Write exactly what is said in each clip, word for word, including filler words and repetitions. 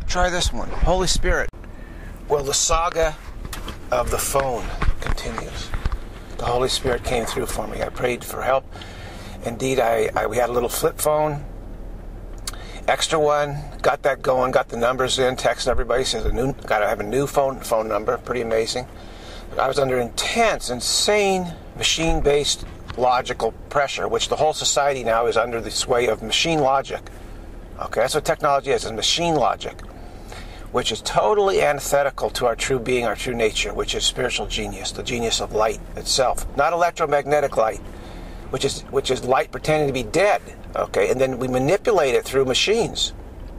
Try this one. Holy Spirit. Well, the saga of the phone continues. The Holy Spirit came through for me. I prayed for help. Indeed, I, I we had a little flip phone, extra one, got that going, got the numbers in, texted everybody, says a new, got to have a new phone phone number. Pretty amazing. I was under intense, insane, machine-based logical pressure, which the whole society now is under the sway of machine logic. Okay, that's what technology is, is machine logic, which is totally antithetical to our true being, our true nature, which is spiritual genius, the genius of light itself, not electromagnetic light, which is which is light pretending to be dead. Okay, and then we manipulate it through machines.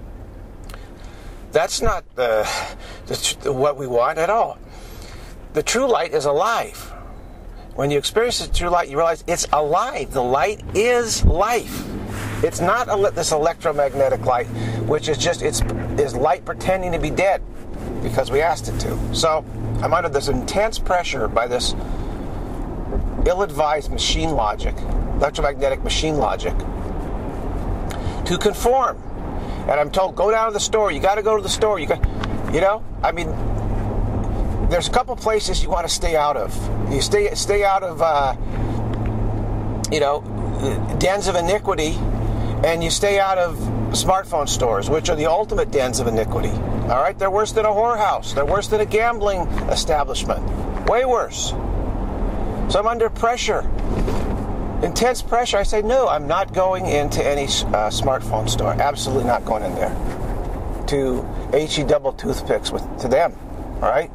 That's not the, the what we want at all. The true light is alive. When you experience the true light, you realize it's alive. The light is life. It's not a, this electromagnetic light, which is just it's is light pretending to be dead because we asked it to. So I'm under this intense pressure by this ill-advised machine logic, electromagnetic machine logic, to conform. And I'm told, go down to the store. You got to go to the store. You got, you know, I mean, there's a couple places you want to stay out of. You stay stay out of, uh, you know, dens of iniquity. And you stay out of smartphone stores, which are the ultimate dens of iniquity. All right? They're worse than a whorehouse. They're worse than a gambling establishment. Way worse. So I'm under pressure. Intense pressure. I say, no, I'm not going into any uh, smartphone store. Absolutely not going in there. To H E double toothpicks with to them. All right?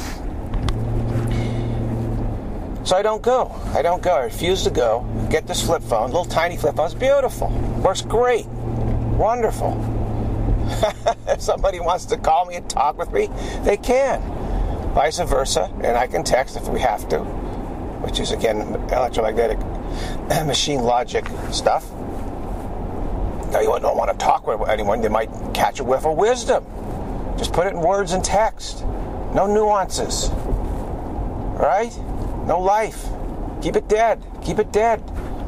So I don't go. I don't go. I refuse to go. Get this flip phone, little tiny flip phone. It's beautiful. Works great. Wonderful. If somebody wants to call me and talk with me, they can. Vice versa. And I can text if we have to, which is, again, electromagnetic machine logic stuff. Now, you don't want to talk with anyone. They might catch a whiff of wisdom. Just put it in words and text. No nuances. All right? No life. Keep it dead. Keep it dead.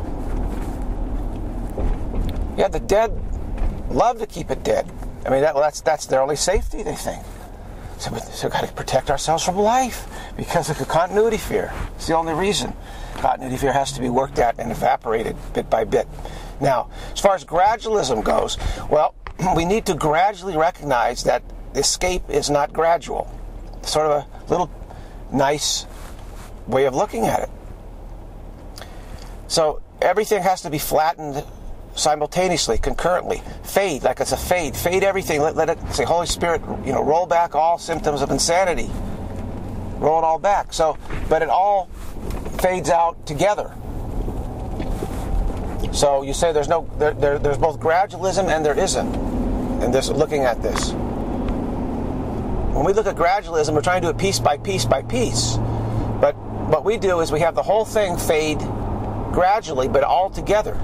Yeah, the dead love to keep it dead. I mean, that, well, that's that's their only safety, they think. So, so we've got to protect ourselves from life because of the continuity fear. It's the only reason. Continuity fear has to be worked at and evaporated bit by bit. Now, as far as gradualism goes, well, we need to gradually recognize that escape is not gradual. Sort of a little nice way of looking at it. So everything has to be flattened simultaneously, concurrently. Fade, like it's a fade. Fade everything. Let, let it say, Holy Spirit, you know, roll back all symptoms of insanity. Roll it all back. So, but it all fades out together. So you say there's no, there, there, there's both gradualism and there isn't. And this, looking at this. When we look at gradualism, we're trying to do it piece by piece by piece. But what we do is we have the whole thing fade gradually, but all together.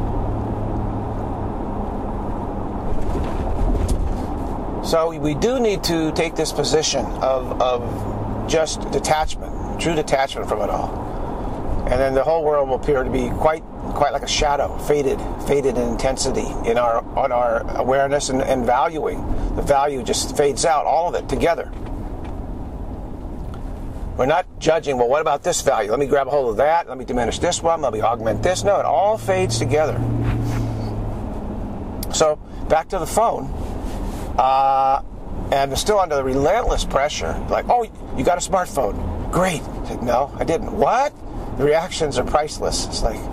So we do need to take this position of, of just detachment, true detachment from it all. And then the whole world will appear to be quite quite like a shadow, faded, faded in intensity in our on our awareness and, and valuing. The value just fades out, all of it together. We're not judging, well, what about this value? Let me grab a hold of that. Let me diminish this one. Let me augment this. No, it all fades together. So, back to the phone. Uh, and we're still under the relentless pressure. Like, oh, you got a smartphone. Great. I said, no, I didn't. What? The reactions are priceless. It's like,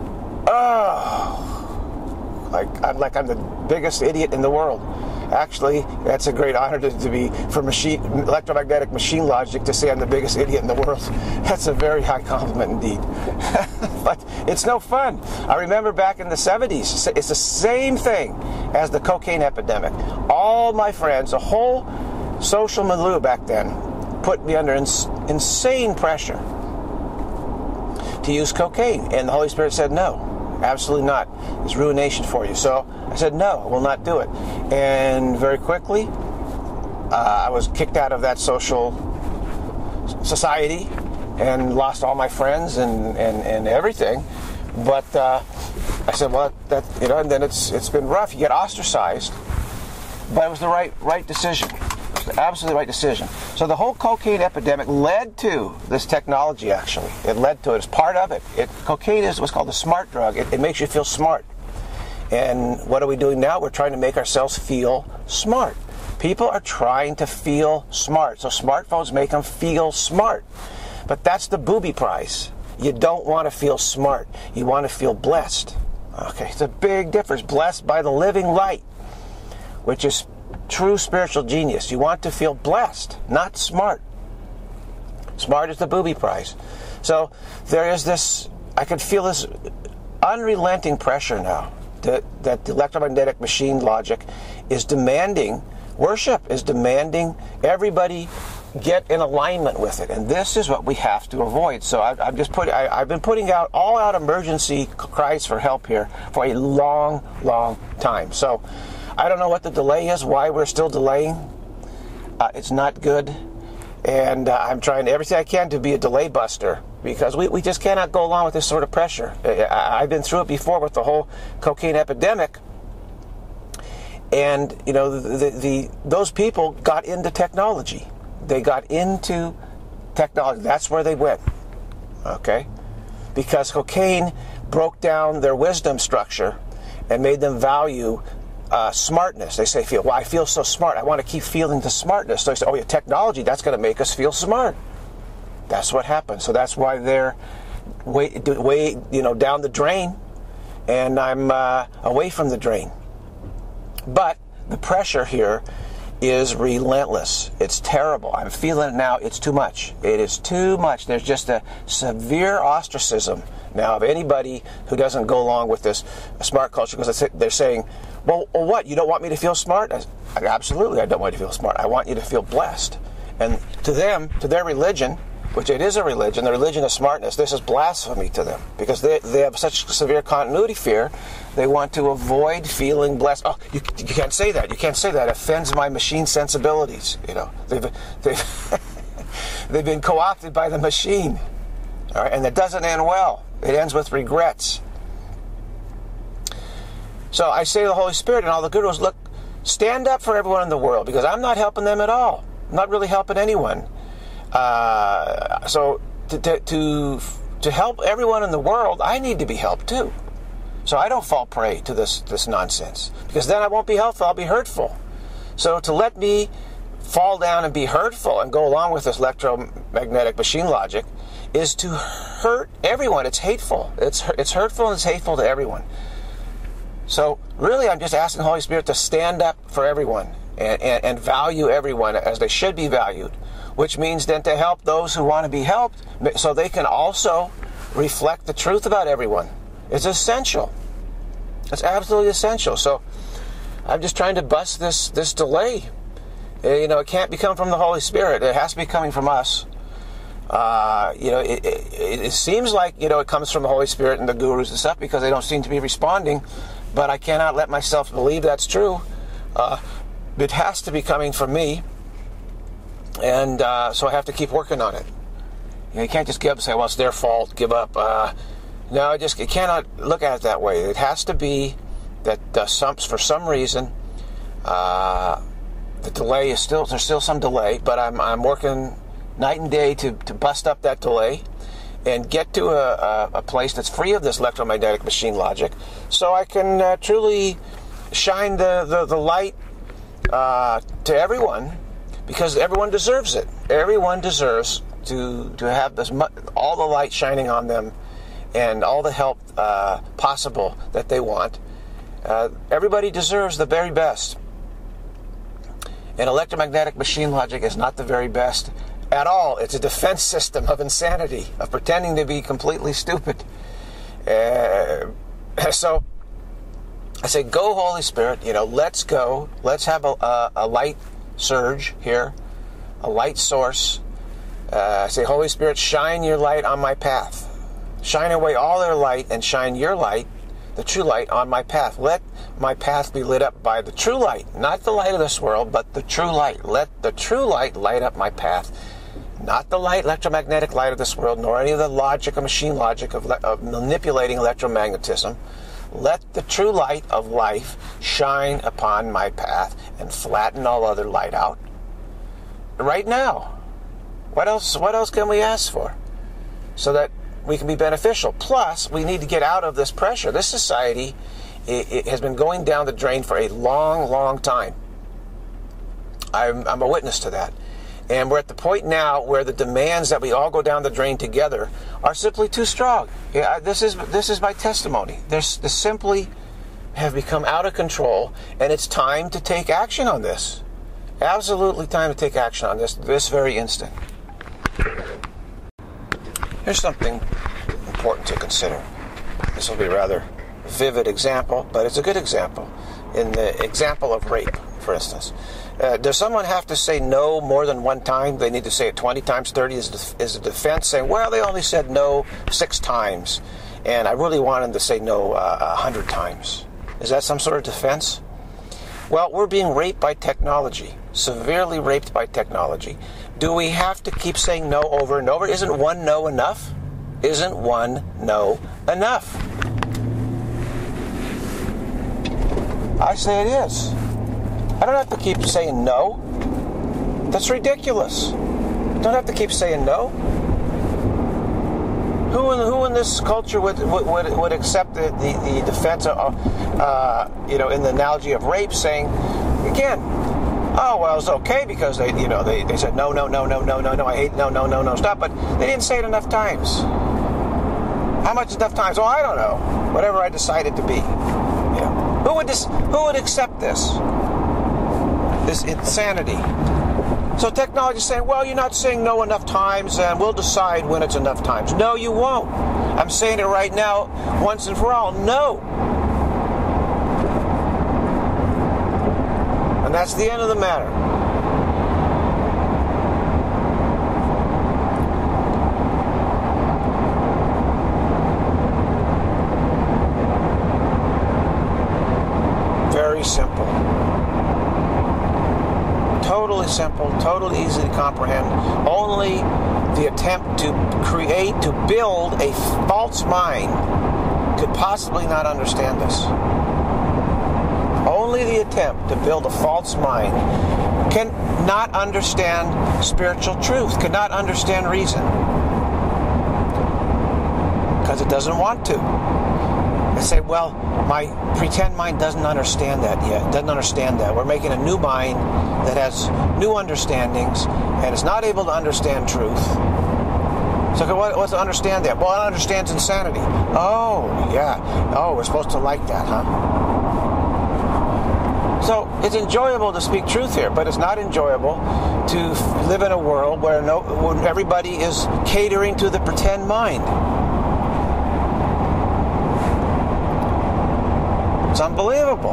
oh. Like I'm, like I'm the biggest idiot in the world. Actually, that's a great honor to, to be, for machine, electromagnetic machine logic, to say I'm the biggest idiot in the world. That's a very high compliment indeed. But it's no fun. I remember back in the seventies, it's the same thing as the cocaine epidemic. All my friends, the whole social milieu back then, put me under ins- insane pressure to use cocaine. And the Holy Spirit said no. Absolutely not. It's ruination for you. So I said, no, I will not do it. And very quickly, uh, I was kicked out of that social society and lost all my friends and, and, and everything. But uh, I said, well, that, you know, and then it's it's been rough. You get ostracized. but it was the right right decision. It was the absolutely right decision. So the whole cocaine epidemic led to this technology, actually. It led to it. It's part of it. it cocaine is what's called a smart drug. It, it makes you feel smart. And what are we doing now? We're trying to make ourselves feel smart. People are trying to feel smart. So smartphones make them feel smart. But that's the booby prize. You don't want to feel smart. You want to feel blessed. Okay, it's a big difference. Blessed by the living light, which is true spiritual genius. You want to feel blessed, not smart. Smart is the booby prize. So there is this, I can feel this unrelenting pressure now that, that the electromagnetic machine logic is demanding, worship is demanding everybody get in alignment with it, and this is what we have to avoid. So I, I'm just putting, I, I've been putting out all-out emergency cries for help here for a long, long time. So I don't know what the delay is, why we're still delaying. Uh, it's not good, and uh, I'm trying everything I can to be a delay buster because we, we just cannot go along with this sort of pressure. I, I've been through it before with the whole cocaine epidemic, and you know the, the, the those people got into technology. They got into technology. That's where they went, okay? Because cocaine broke down their wisdom structure and made them value uh, smartness. They say, "Feel, well, I feel so smart. I want to keep feeling the smartness." So they say, "Oh, yeah, technology, that's going to make us feel smart." That's what happened. So that's why they're way, way you know, down the drain, and I'm uh, away from the drain. But the pressure here is relentless. It's terrible. I'm feeling it now. It's too much. It is too much. There's just a severe ostracism now of anybody who doesn't go along with this smart culture because they're saying, well, well, what? You don't want me to feel smart? I, absolutely, I don't want you to feel smart. I want you to feel blessed. And to them, to their religion, which it is a religion, the religion of smartness, this is blasphemy to them because they, they have such severe continuity fear. They want to avoid feeling blessed. Oh, you, you can't say that. You can't say that. It offends my machine sensibilities. You know, they've they've they've been co-opted by the machine. All right, and it doesn't end well. It ends with regrets. So I say to the Holy Spirit and all the gurus, look, stand up for everyone in the world because I'm not helping them at all. I'm not really helping anyone. Uh, so to, to to to help everyone in the world, I need to be helped too. So I don't fall prey to this this nonsense because then I won't be helpful. I'll be hurtful. So to let me fall down and be hurtful and go along with this electromagnetic machine logic is to hurt everyone. It's hateful. It's it's hurtful and it's hateful to everyone. So really, I'm just asking the Holy Spirit to stand up for everyone and, and, and value everyone as they should be valued. Which means then to help those who want to be helped so they can also reflect the truth about everyone. It's essential. It's absolutely essential. So I'm just trying to bust this this delay. You know, it can't be coming from the Holy Spirit. It has to be coming from us. Uh, you know, it, it, it seems like, you know, it comes from the Holy Spirit and the gurus and stuff because they don't seem to be responding. But I cannot let myself believe that's true. Uh, it has to be coming from me. And uh, so I have to keep working on it. You know, you can't just give up and say, well, it's their fault, give up. Uh, no, I just you cannot look at it that way. It has to be that uh, some, for some reason, uh, the delay is still, there's still some delay, but I'm, I'm working night and day to, to bust up that delay and get to a, a, a place that's free of this electromagnetic machine logic so I can uh, truly shine the, the, the light uh, to everyone. Because everyone deserves it. Everyone deserves to to have this all the light shining on them, and all the help uh, possible that they want. Uh, everybody deserves the very best. And electromagnetic machine logic is not the very best at all. It's a defense system of insanity, of pretending to be completely stupid. Uh, so I say, go, Holy Spirit. You know, let's go. Let's have a, a, a light surge here, a light source. Uh, say, Holy Spirit, shine your light on my path. Shine away all their light and shine your light, the true light, on my path. Let my path be lit up by the true light, not the light of this world, but the true light. Let the true light light up my path, not the light, electromagnetic light of this world, nor any of the logic or machine logic of, of manipulating electromagnetism. let the true light of life shine upon my path and flatten all other light out. Right now. What else, what else can we ask for? So that we can be beneficial. Plus, we need to get out of this pressure. This society it, it has been going down the drain for a long, long time. I'm, I'm a witness to that. And we're at the point now where the demands that we all go down the drain together are simply too strong. Yeah, this is this is my testimony. There's, they simply have become out of control, and it's time to take action on this. Absolutely time to take action on this this very instant. Here's something important to consider. This will be a rather vivid example, but it's a good example. In the example of rape, for instance. Uh, does someone have to say no more than one time? They need to say it twenty times, thirty is, is a defense saying, well, they only said no six times, and I really want them to say no uh, a hundred times. Is that some sort of defense? Well, we're being raped by technology, severely raped by technology. Do we have to keep saying no over and over? Isn't one no enough? Isn't one no enough? I say it is. I don't have to keep saying no. That's ridiculous. I don't have to keep saying no. Who in, who in this culture would would, would accept the, the, the defense of, uh, you know, in the analogy of rape, saying, again, oh, well, it's okay because they, you know, they, they said no, no, no, no, no, no, no, I hate no, no, no, no, stop, but they didn't say it enough times. How much is enough times? Oh, I don't know. Whatever I decided to be. You know, who would this? Who would accept this? This insanity. So technology is saying, well, you're not saying no enough times, and we'll decide when it's enough times. No, you won't. I'm saying it right now, once and for all. No. And that's the end of the matter. Very simple. Totally simple, totally easy to comprehend. Only the attempt to create, to build a false mind could possibly not understand this. Only the attempt to build a false mind cannot understand spiritual truth, cannot understand reason. Because it doesn't want to. They say, well, my pretend mind doesn't understand that yet. It doesn't understand that. We're making a new mind that has new understandings and is not able to understand truth. So what's to understand that? Well, it understands insanity. Oh, yeah. Oh, we're supposed to like that, huh? So it's enjoyable to speak truth here, but it's not enjoyable to live in a world where, no, where everybody is catering to the pretend mind. It's unbelievable.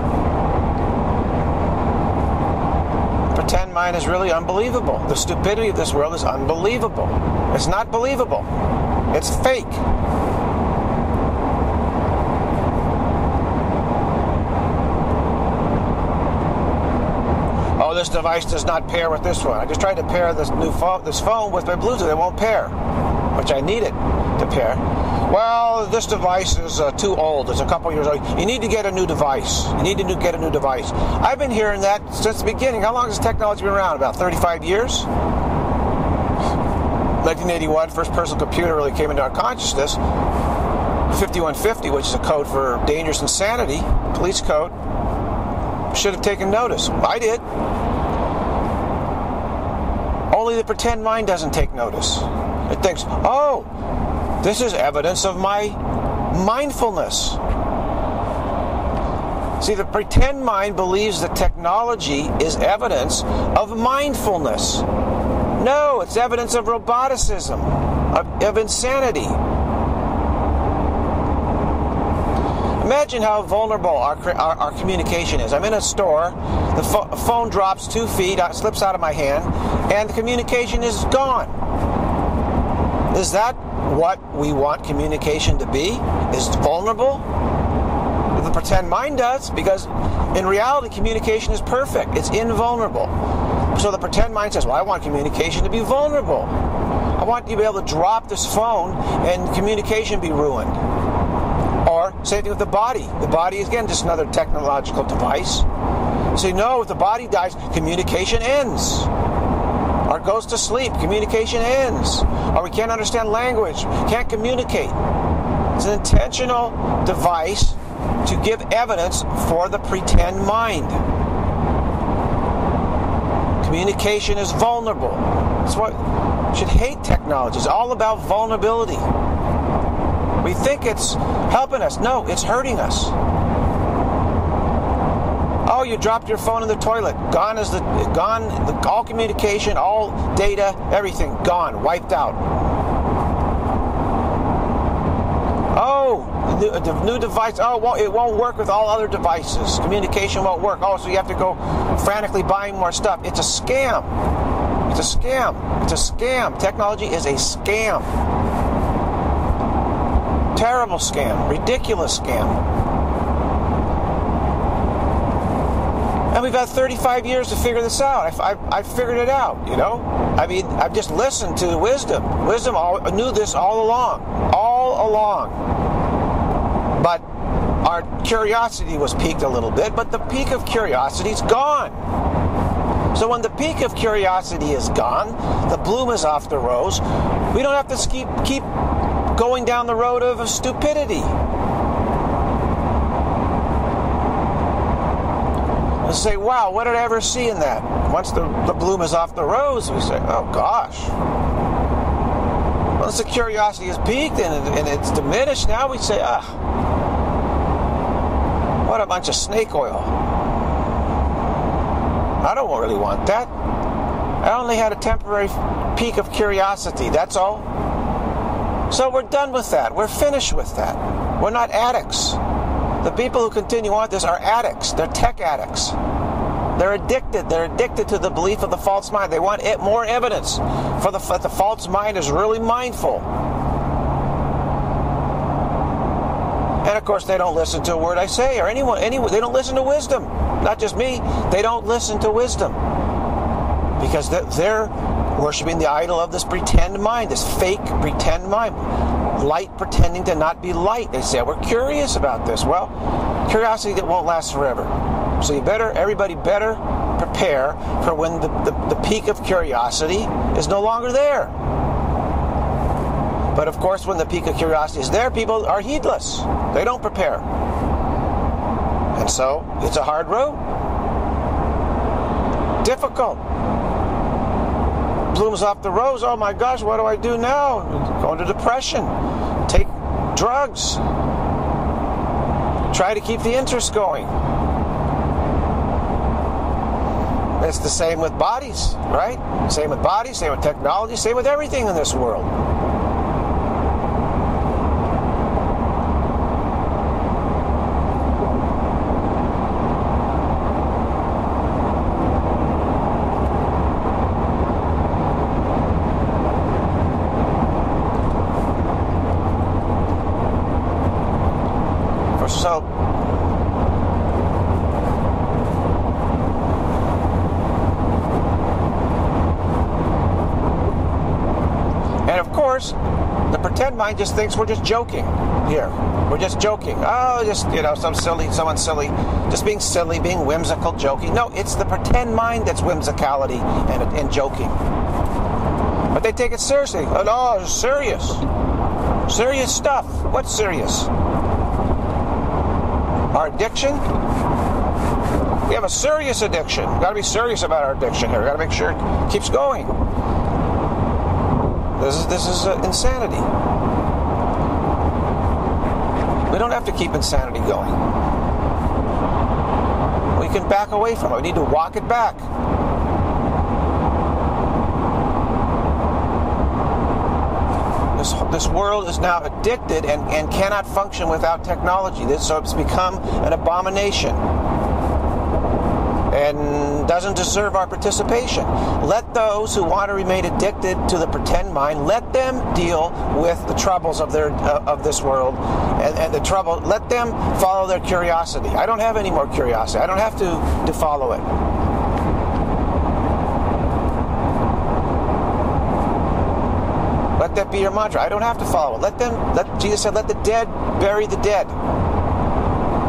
Pretend mind is really unbelievable. The stupidity of this world is unbelievable. It's not believable. It's fake. Oh, this device does not pair with this one. I just tried to pair this new phone, this phone with my Bluetooth. It won't pair, which I need it to pair. Well, this device is uh, too old. It's a couple years old. You need to get a new device. You need to new, get a new device. I've been hearing that since the beginning. How long has technology been around? About thirty-five years? nineteen eighty-one, first personal computer really came into our consciousness. fifty-one fifty, which is a code for dangerous insanity, police code, should have taken notice. I did. Only the pretend mind doesn't take notice. It thinks, oh, this is evidence of my mindfulness. See, the pretend mind believes that technology is evidence of mindfulness. No, it's evidence of roboticism, of, of insanity. Imagine how vulnerable our, our, our communication is. I'm in a store, the fo- phone drops two feet, it slips out of my hand, and the communication is gone. Is that what we want communication to be? Is vulnerable? The pretend mind does, because in reality communication is perfect. It's invulnerable. So the pretend mind says, well, I want communication to be vulnerable. I want you to be able to drop this phone and communication be ruined. Or Same thing with the body. The body is, again, just another technological device. So, no, if the body dies, communication ends. Or goes to sleep, communication ends. Or we can't understand language, can't communicate. It's an intentional device to give evidence for the pretend mind. Communication is vulnerable. That's what you should hate technology. It's all about vulnerability. We think it's helping us. No, it's hurting us. Oh, you dropped your phone in the toilet. Gone is the gone. The, all communication, all data, everything gone, wiped out. Oh, the, the new device. Oh, well, it won't work with all other devices. Communication won't work. Oh, so you have to go frantically buying more stuff. It's a scam. It's a scam. It's a scam. Technology is a scam. Terrible scam. Ridiculous scam. And we've had thirty-five years to figure this out. I've, I've, I've figured it out, you know? I mean, I've just listened to wisdom. Wisdom all, knew this all along. All along. But our curiosity was piqued a little bit, but the peak of curiosity is gone. So when the peak of curiosity is gone, the bloom is off the rose, we don't have to keep, keep going down the road of stupidity. And say, wow, what did I ever see in that? Once the, the bloom is off the rose, we say, oh gosh. Once the curiosity is peaked and, and it's diminished, now we say, ah, what a bunch of snake oil. I don't really want that. I only had a temporary peak of curiosity, that's all. So we're done with that. We're finished with that. We're not addicts. The people who continue on this are addicts. They're tech addicts. They're addicted. They're addicted to the belief of the false mind. They want it, more evidence for the that the false mind is really mindful. And of course, they don't listen to a word I say, or anyone. Anyone. They don't listen to wisdom. Not just me. They don't listen to wisdom because they're worshiping the idol of this pretend mind, this fake pretend mind. Light pretending to not be light. They say, we're curious about this. Well, curiosity that won't last forever. So you better, everybody better prepare for when the, the, the peak of curiosity is no longer there. But of course, when the peak of curiosity is there, people are heedless. They don't prepare. And so, it's a hard road. Difficult. Blooms off the rose. Oh my gosh, what do I do now? Go into depression. Take drugs. Try to keep the interest going. It's the same with bodies, right? Same with bodies, same with technology, same with everything in this world. So, and of course, the pretend mind just thinks we're just joking here. We're just joking. Oh, just, you know, some silly, someone silly, just being silly, being whimsical, joking. No, it's the pretend mind that's whimsicality and, and joking. But they take it seriously. Oh, no, it's serious. Serious stuff. What's serious? Our addiction? We have a serious addiction. We've got to be serious about our addiction here. We've got to make sure it keeps going. This is, this is uh, insanity. We don't have to keep insanity going. We can back away from it. We need to walk it back. This, this world is now addicted and, and cannot function without technology. This, so it's become an abomination and doesn't deserve our participation. Let those who want to remain addicted to the pretend mind, let them deal with the troubles of their uh, of this world and, and the trouble. Let them follow their curiosity. I don't have any more curiosity. I don't have to, to follow it. Let that be your mantra. I don't have to follow it. Let them, let, Jesus said, let the dead bury the dead.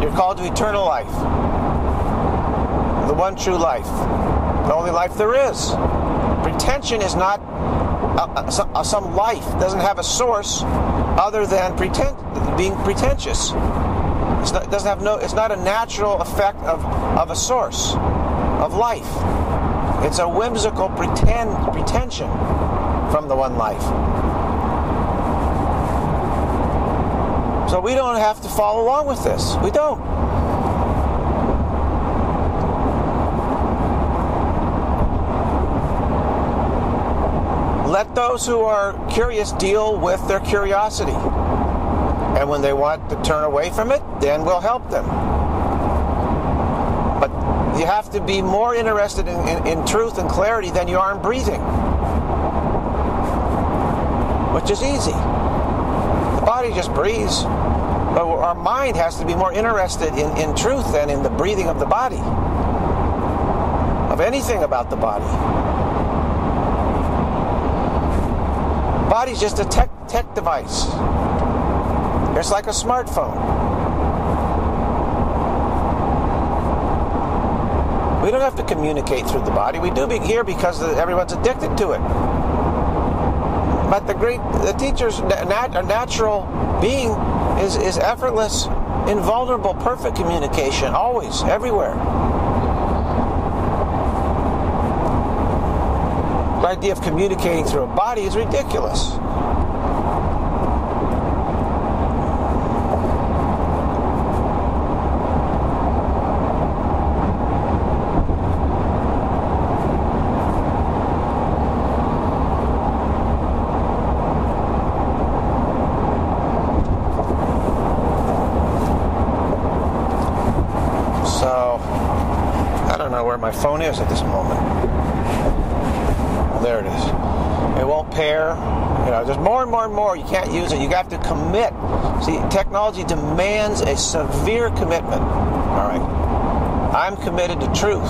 You're called to eternal life. The one true life. The only life there is. Pretension is not a, a, some life. It doesn't have a source other than pretend, being pretentious. It's not, it doesn't have no. It's not a natural effect of, of a source of life. It's a whimsical pretend pretension from the one life. So we don't have to follow along with this. We don't. Let those who are curious deal with their curiosity. And when they want to turn away from it, then we'll help them. But you have to be more interested in, in, in truth and clarity than you are in breathing. Which is easy. The body just breathes. But our mind has to be more interested in, in truth than in the breathing of the body. Of anything about the body. Body's just a tech, tech device. It's like a smartphone. We don't have to communicate through the body. We do be here because everyone's addicted to it. But the great, the teacher's nat, natural being is, is effortless, invulnerable, perfect communication, always, everywhere. The idea of communicating through a body is ridiculous. So, I don't know where my phone is at this moment. There it is. It won't pair. You know, there's more and more and more. You can't use it. You have to commit. See, technology demands a severe commitment. All right. I'm committed to truth.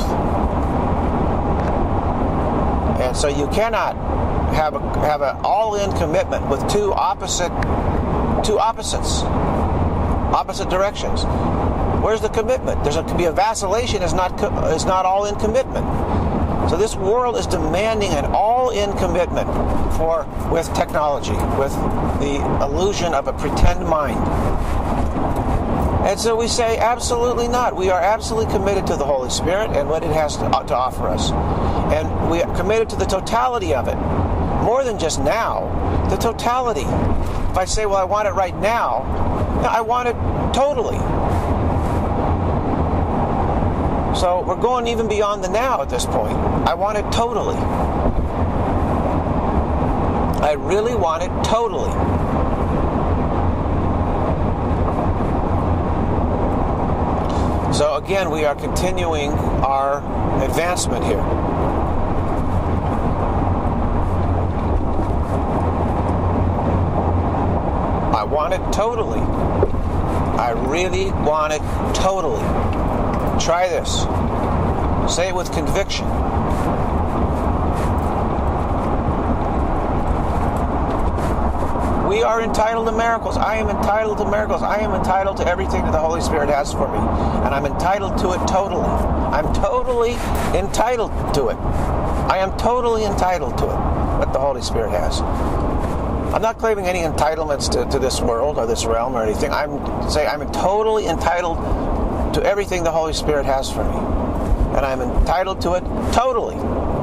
And so you cannot have a have an all-in commitment with two opposite two opposites. Opposite directions. Where's the commitment? There's a, could be a vacillation. Is not is not all-in commitment. So this world is demanding an all-in commitment for with technology, with the illusion of a pretend mind. And so we say, absolutely not. We are absolutely committed to the Holy Spirit and what it has to, to offer us. And we are committed to the totality of it. More than just now, the totality. If I say, well, I want it right now, no, I want it totally. So we're going even beyond the now at this point. I want it totally. I really want it totally. So again, we are continuing our advancement here. I want it totally. I really want it totally. Try this. Say it with conviction. We are entitled to miracles. I am entitled to miracles. I am entitled to everything that the Holy Spirit has for me. And I'm entitled to it totally. I'm totally entitled to it. I am totally entitled to it, what the Holy Spirit has. I'm not claiming any entitlements to, to this world or this realm or anything. I'm saying I'm totally entitled to everything the Holy Spirit has for me. And I'm entitled to it totally.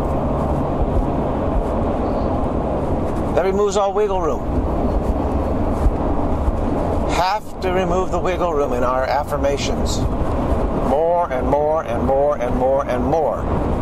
That removes all wiggle room. Have to remove the wiggle room in our affirmations. More and more and more and more and more.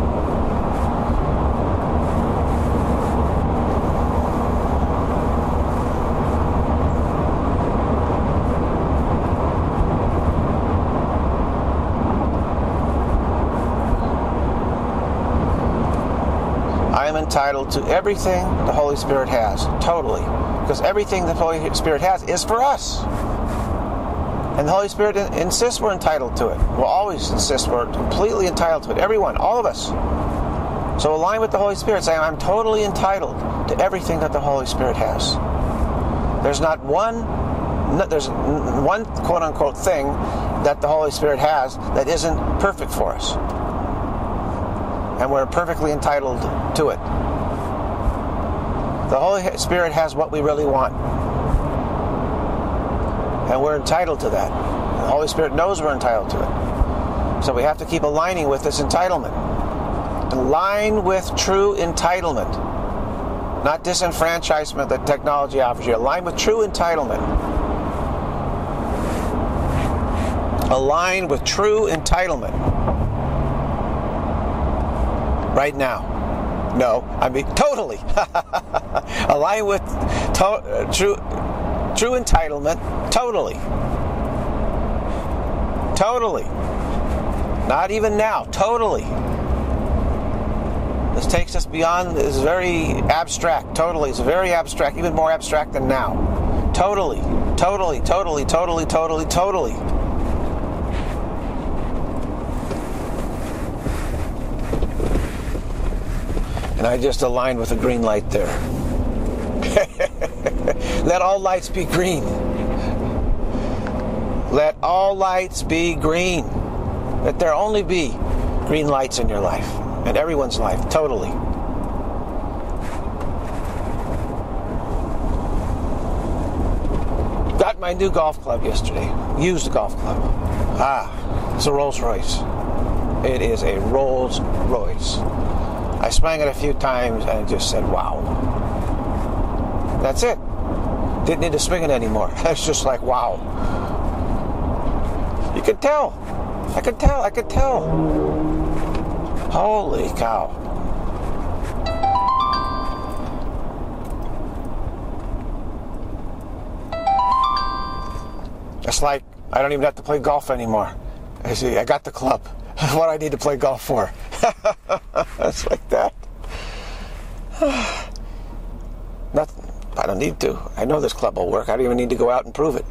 I am entitled to everything the Holy Spirit has, totally. Because everything the Holy Spirit has is for us. And the Holy Spirit insists we're entitled to it. We'll always insist we're completely entitled to it. Everyone, all of us. So align with the Holy Spirit, saying, I'm totally entitled to everything that the Holy Spirit has. There's not one, there's one quote-unquote thing that the Holy Spirit has that isn't perfect for us. And we're perfectly entitled to it. The Holy Spirit has what we really want. And we're entitled to that. The Holy Spirit knows we're entitled to it. So we have to keep aligning with this entitlement. Align with true entitlement. Not disenfranchisement that technology offers you. Align with true entitlement. Align with true entitlement. Right now. No, I mean totally. Align with to- uh, true, true entitlement. Totally. Totally. Not even now. Totally. This takes us beyond, this is very abstract. Totally. It's very abstract. Even more abstract than now. Totally. Totally. Totally. Totally. Totally. Totally. And I just aligned with a green light there. Let all lights be green. Let all lights be green. Let there only be green lights in your life. In everyone's life. Totally. Got my new golf club yesterday. Used golf club. Ah, it's a Rolls Royce. It is a Rolls Royce. I swung it a few times and just said, wow. That's it. Didn't need to swing it anymore. It's just like, wow. You could tell. I could tell. I could tell. Holy cow. It's like I don't even have to play golf anymore. I see, I got the club. What do I need to play golf for? It's like that. Nothing. I don't need to. I know this club will work. I don't even need to go out and prove it.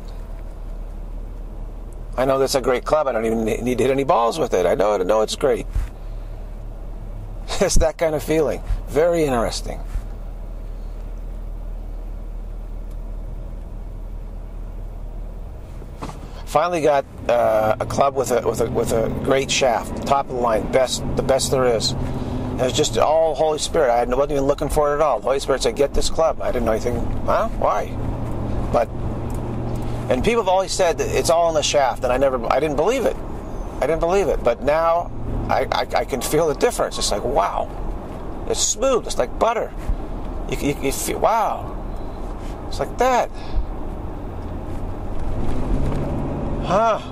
I know that's a great club. I don't even need to hit any balls with it. I know it. I know it's great. It's that kind of feeling. Very interesting. Finally got uh, a club with a with a with a great shaft, top of the line, best the best there is. It was just all Holy Spirit. I wasn't even looking for it at all. The Holy Spirit said, "Get this club." I didn't know anything. Huh? Why? But and people have always said that it's all in the shaft, and I never, I didn't believe it. I didn't believe it. But now I, I, I can feel the difference. It's like, wow, it's smooth. It's like butter. You, you, you feel, wow. It's like that. Huh.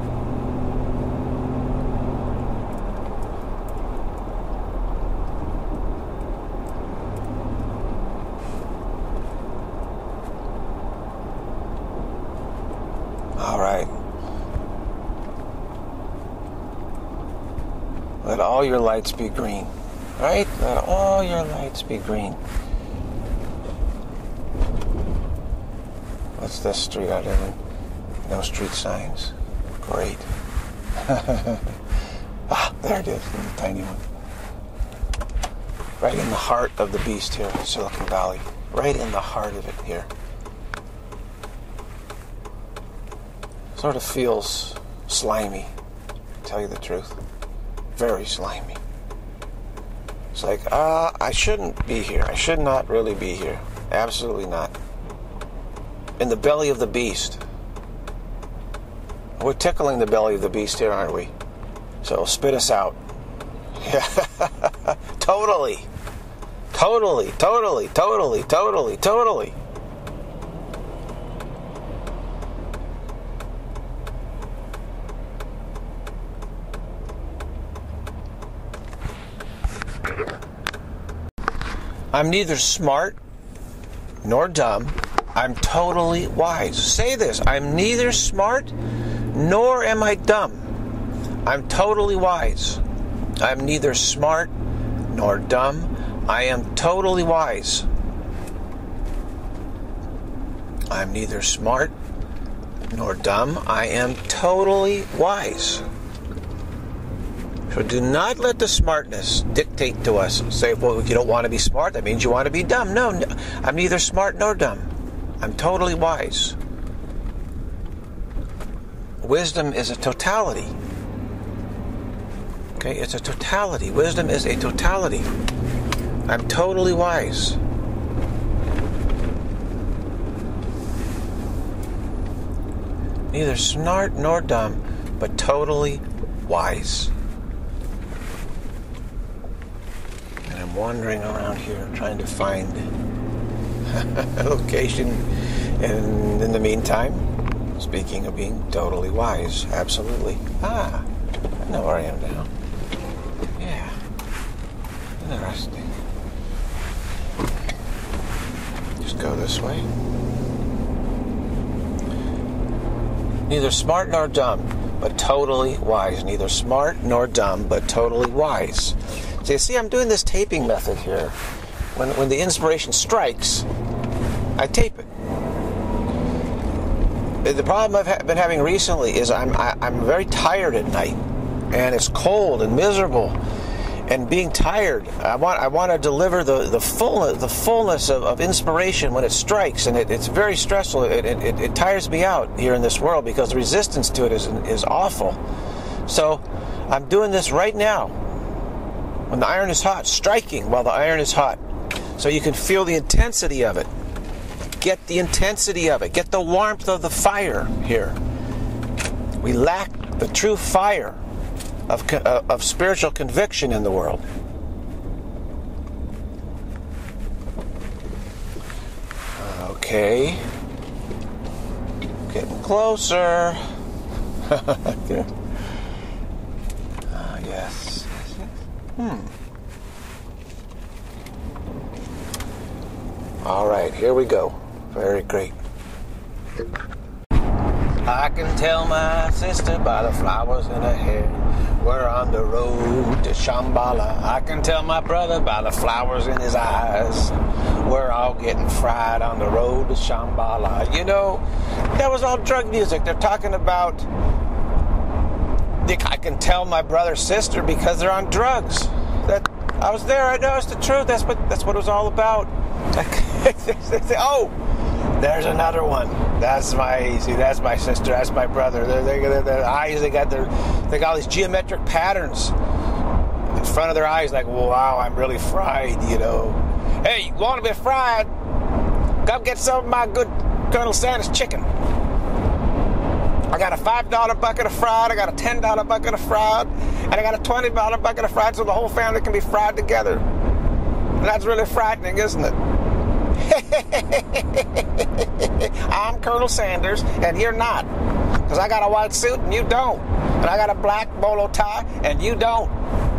All right. Let all your lights be green. Right? Let all your lights be green. What's this street I live in? No street signs. Great. Ah, there it is, the tiny one. Right in the heart of the beast here, Silicon Valley. Right in the heart of it here. Sort of feels slimy, to tell you the truth. Very slimy. It's like, ah, uh, I shouldn't be here. I should not really be here. Absolutely not. In the belly of the beast. We're tickling the belly of the beast here, aren't we? So it'll spit us out. Totally. Totally, totally, totally, totally, totally. I'm neither smart nor dumb. I'm totally wise. Say this. I'm neither smart nor am I dumb. I'm totally wise. I'm neither smart nor dumb. I am totally wise. I'm neither smart nor dumb. I am totally wise. So do not let the smartness dictate to us. Say, well, if you don't want to be smart, that means you want to be dumb. No, no, I'm neither smart nor dumb. I'm totally wise. wisdom is a totality. Okay, it's a totality. Wisdom is a totality. I'm totally wise. Neither smart nor dumb, but totally wise. And I'm wandering around here trying to find a location. And in the meantime, speaking of being totally wise, absolutely. Ah, I know where I am now. Yeah. Interesting. Just go this way. Neither smart nor dumb, but totally wise. Neither smart nor dumb, but totally wise. So you see, I'm doing this taping method here. When when the inspiration strikes, I tape it. The problem I've ha- been having recently is I'm I, I'm very tired at night, and it's cold and miserable. And being tired, I want I want to deliver the the fullness the fullness of, of inspiration when it strikes, and it, it's very stressful. It, it it it tires me out here in this world because the resistance to it is is awful. So I'm doing this right now when the iron is hot, striking while the iron is hot, so you can feel the intensity of it. Get the intensity of it. Get the warmth of the fire here. We lack the true fire Of, of spiritual conviction in the world. Okay. Getting closer. Okay. Uh, yes. Hmm. All right, here we go. Very great. I can tell my sister by the flowers in her hair. We're on the road to Shamballa. I can tell my brother by the flowers in his eyes. We're all getting fried on the road to Shamballa. You know, that was all drug music. They're talking about, I can tell my brother, sister, because they're on drugs. That I was there. I know it's the truth. That's what that's what it was all about. Oh, there's another one. That's my see. That's my sister. That's my brother. They're, they're, their eyes. They got their. They got all these geometric patterns in front of their eyes. Like, wow, I'm really fried. You know. Hey, you want to be fried? Come get some of my good Colonel Sanders chicken. I got a five dollar bucket of fried. I got a ten dollar bucket of fried, and I got a twenty dollar bucket of fried, so the whole family can be fried together. And that's really frightening, isn't it? I'm Colonel Sanders, and you're not. Because I got a white suit, and you don't. And I got a black bolo tie, and you don't.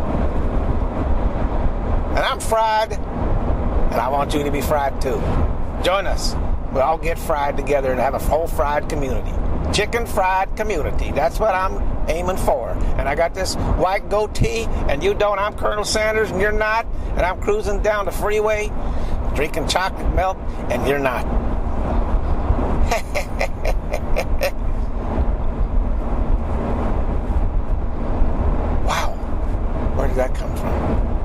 And I'm fried, and I want you to be fried too. Join us. We'll all get fried together and have a whole fried community. Chicken fried community. That's what I'm aiming for. And I got this white goatee, and you don't. I'm Colonel Sanders, and you're not. And I'm cruising down the freeway, drinking chocolate milk, and you're not. Wow. Where did that come from?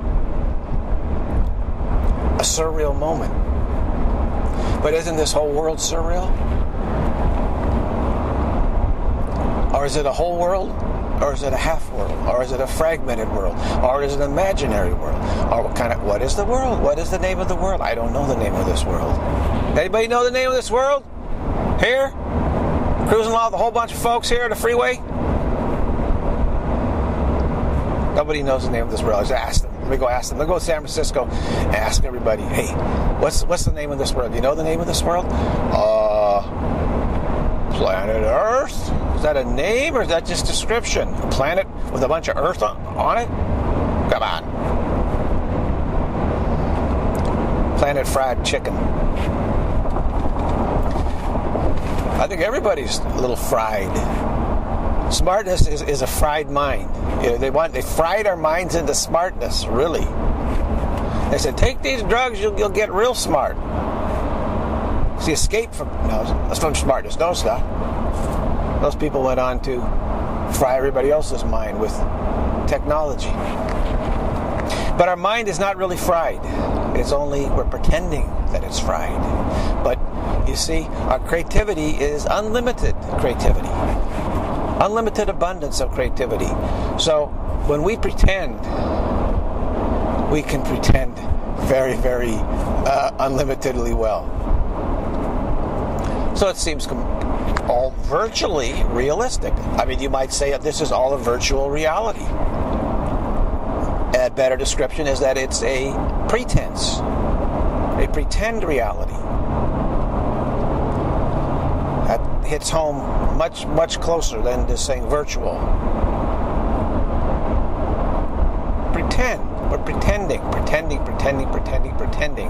A surreal moment. But isn't this whole world surreal? Or is it a whole world? Or is it a half world? Or is it a fragmented world? Or is it an imaginary world? Or what kind of, what is the world? What is the name of the world? I don't know the name of this world. Anybody know the name of this world? Here? Cruising along with a whole bunch of folks here on the freeway? Nobody knows the name of this world. Just ask them. Let me go ask them. Let me go to San Francisco and ask everybody, hey, what's what's the name of this world? Do you know the name of this world? Uh, planet Earth? Is that a name or is that just description? A planet with a bunch of Earth on, on it? Come on. Planet fried chicken. I think everybody's a little fried. Smartness is, is a fried mind. You know, they want they fried our minds into smartness, really. They said, take these drugs, you'll, you'll get real smart. See, escape from, no, that's from smartness. No, it's not. Those people went on to fry everybody else's mind with technology. But our mind is not really fried. It's only, we're pretending that it's fried. But you see, our creativity is unlimited creativity. unlimited abundance of creativity. So when we pretend, we can pretend very, very uh, unlimitedly well. So it seems com- all virtually realistic. I mean, you might say that this is all a virtual reality. A better description is that it's a pretense, a pretend reality. That hits home much, much closer than just saying virtual. Pretend. We're pretending, pretending, pretending, pretending, pretending.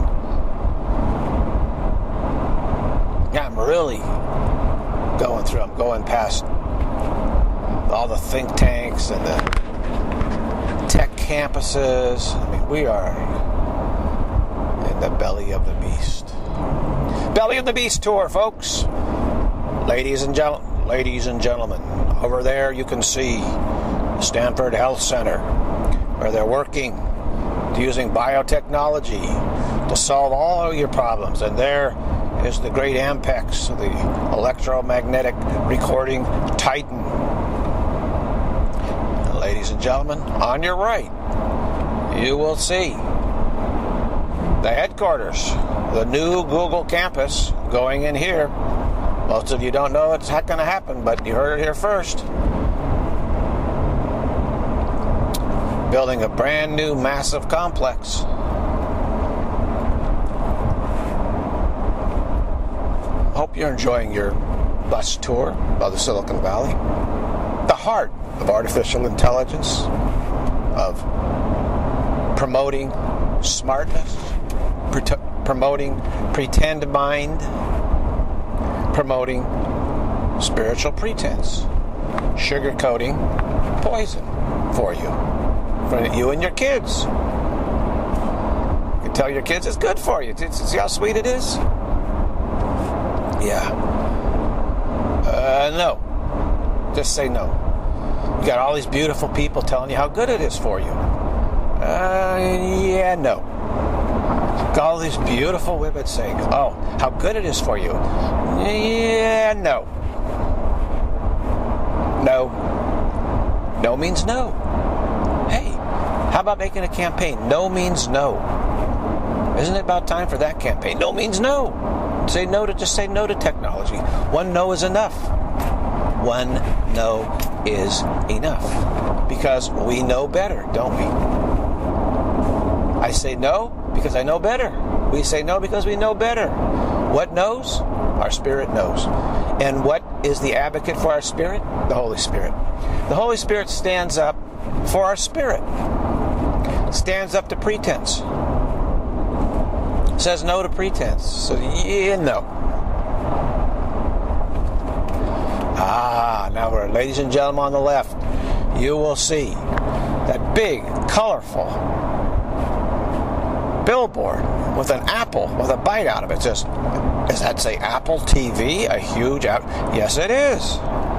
Yeah, I'm really going through, I'm going past all the think tanks and the tech campuses. I mean, we are in the belly of the beast. Belly of the Beast tour, folks. Ladies and gentlemen, ladies and gentlemen, over there you can see Stanford Health Center, where they're working using biotechnology to solve all your problems. And there is the great Ampex, the electromagnetic recording titan. And ladies and gentlemen, on your right, you will see the headquarters, the new Google campus going in here. Most of you don't know it's not going to happen, but you heard it here first. Building a brand new massive complex. Hope you're enjoying your bus tour of the Silicon Valley. The heart of artificial intelligence, of promoting smartness, pre- promoting pretend mind, promoting spiritual pretense, sugarcoating poison for you. For you and your kids. You can tell your kids it's good for you. See how sweet it is? Yeah. Uh, no. Just say no. You got all these beautiful people telling you how good it is for you. Uh, yeah, no. Got all these beautiful women saying, oh, how good it is for you. Yeah, no. No. No means no. Hey, how about making a campaign? No means no. Isn't it about time for that campaign? No means no. Say no to, just say no to technology. One no is enough. One no is enough. Because we know better, don't we? I say no because I know better. We say no because we know better. What knows? Our spirit knows. And what is the advocate for our spirit? The Holy Spirit. The Holy Spirit stands up for our spirit. Stands up to pretense. Says no to pretense. So, yeah, no. Ah, now we're, ladies and gentlemen, on the left, you will see that big, colorful billboard with an apple with a bite out of it. It says, does that say Apple T V? A huge app? Yes, it is.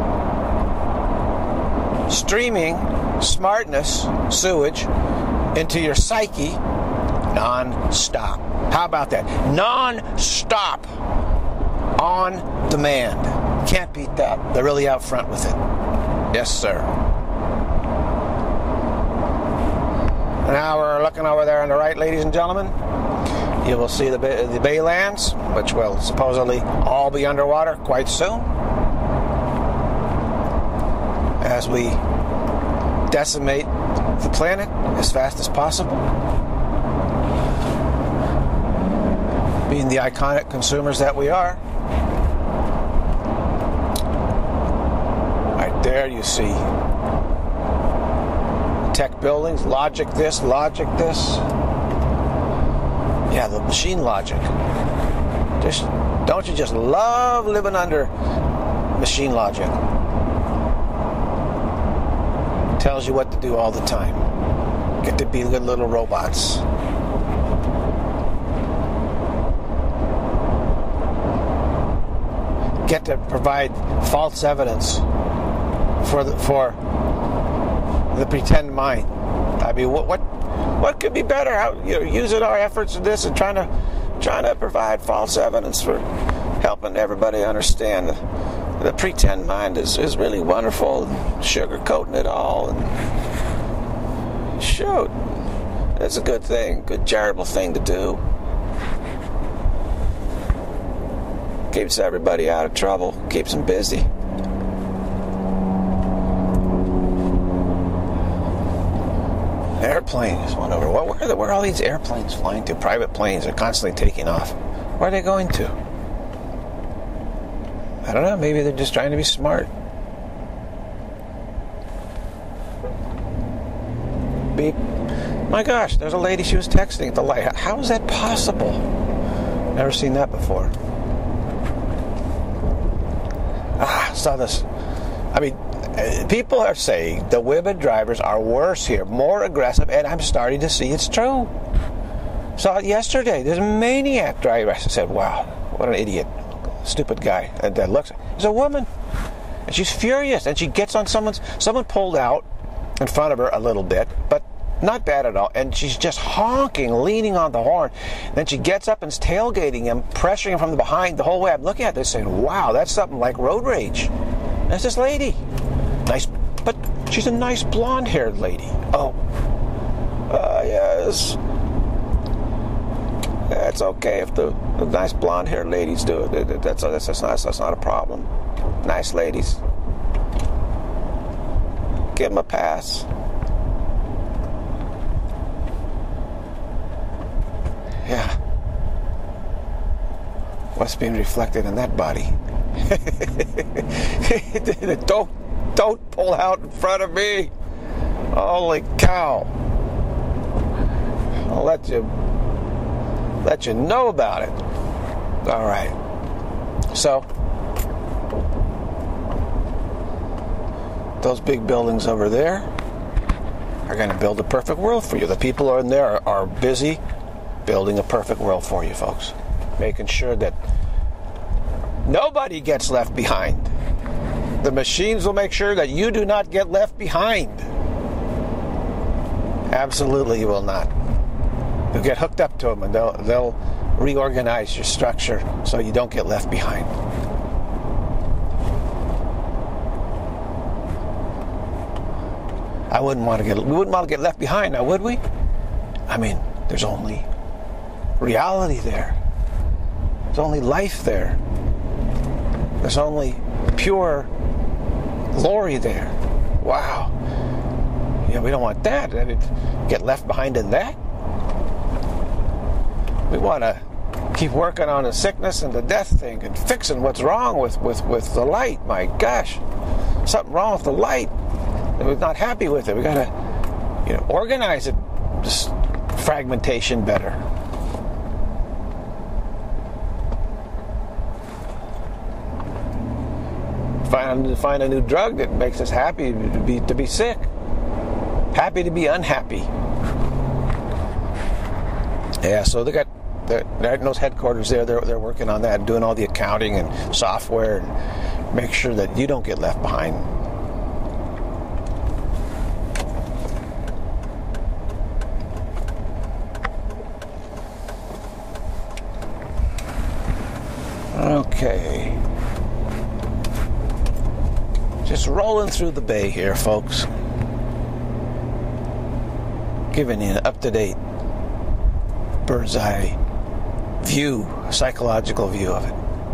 Streaming smartness, sewage, into your psyche non-stop. How about that? Non-stop. On demand. Can't beat that. They're really out front with it. Yes, sir. Now we're looking over there on the right, ladies and gentlemen. You will see the, Bay, the Baylands, which will supposedly all be underwater quite soon. As we decimate the planet as fast as possible. Being the iconic consumers that we are. Right there you see tech buildings, logic this, logic this. Yeah, the machine logic. Just, don't you just love living under machine logic? Tells you what to do all the time. Get to be good little robots. Get to provide false evidence for the for the pretend mind. I mean, what what what could be better? How, you know, using our efforts in this and trying to trying to provide false evidence for helping everybody understand the pretend mind is, is really wonderful, sugarcoating it all. And shoot, it's a good thing, good charitable thing to do. Keeps everybody out of trouble, keeps them busy. Airplanes went over. Well, where are, the, where are all these airplanes flying to? Private planes are constantly taking off. Where are they going to? I don't know. Maybe they're just trying to be smart. Beep. My gosh, there's a lady, she was texting at the light. How is that possible? Never seen that before. Ah, saw this. I mean, people are saying the women drivers are worse here, more aggressive, and I'm starting to see it's true. Saw it yesterday. There's a maniac driver. I said, wow, what an idiot. Stupid guy. And that looks, it's a woman. And she's furious, and she gets on someone's, someone pulled out in front of her a little bit, but not bad at all. And she's just honking, leaning on the horn. Then she gets up and is tailgating him, pressuring him from the behind the whole way. I'm looking at this saying, wow, that's something like road rage. That's this lady. Nice, but she's a nice blonde-haired lady. Oh, uh, yes. It's okay if the, the nice blonde-haired ladies do it. That's, that's, that's, not, that's not a problem. Nice ladies. Give them a pass. Yeah. What's being reflected in that body? don't, don't pull out in front of me. Holy cow. I'll let you, let you know about it. All right. So, those big buildings over there are going to build a perfect world for you. The people are in there are, are busy building a perfect world for you, folks. Making sure that nobody gets left behind. The machines will make sure that you do not get left behind. Absolutely you will not. You'll get hooked up to them and they'll, they'll reorganize your structure so you don't get left behind. I wouldn't want to get, we wouldn't want to get left behind now, would we? I mean, there's only reality there. There's only life there. There's only pure glory there. Wow. Yeah, we don't want that. I mean, get left behind in that. We want to keep working on the sickness and the death thing and fixing what's wrong with, with, with the light. My gosh. Something wrong with the light. We're not happy with it. We got to, you know, organize it. Just fragmentation better. Find, find a new drug that makes us happy to be, to be sick. Happy to be unhappy. Yeah, so they got they're in those headquarters there. They're, they're working on that, doing all the accounting and software, and make sure that you don't get left behind. Okay. Just rolling through the bay here, folks. Giving you an up-to-date bird's eye view, psychological view of it.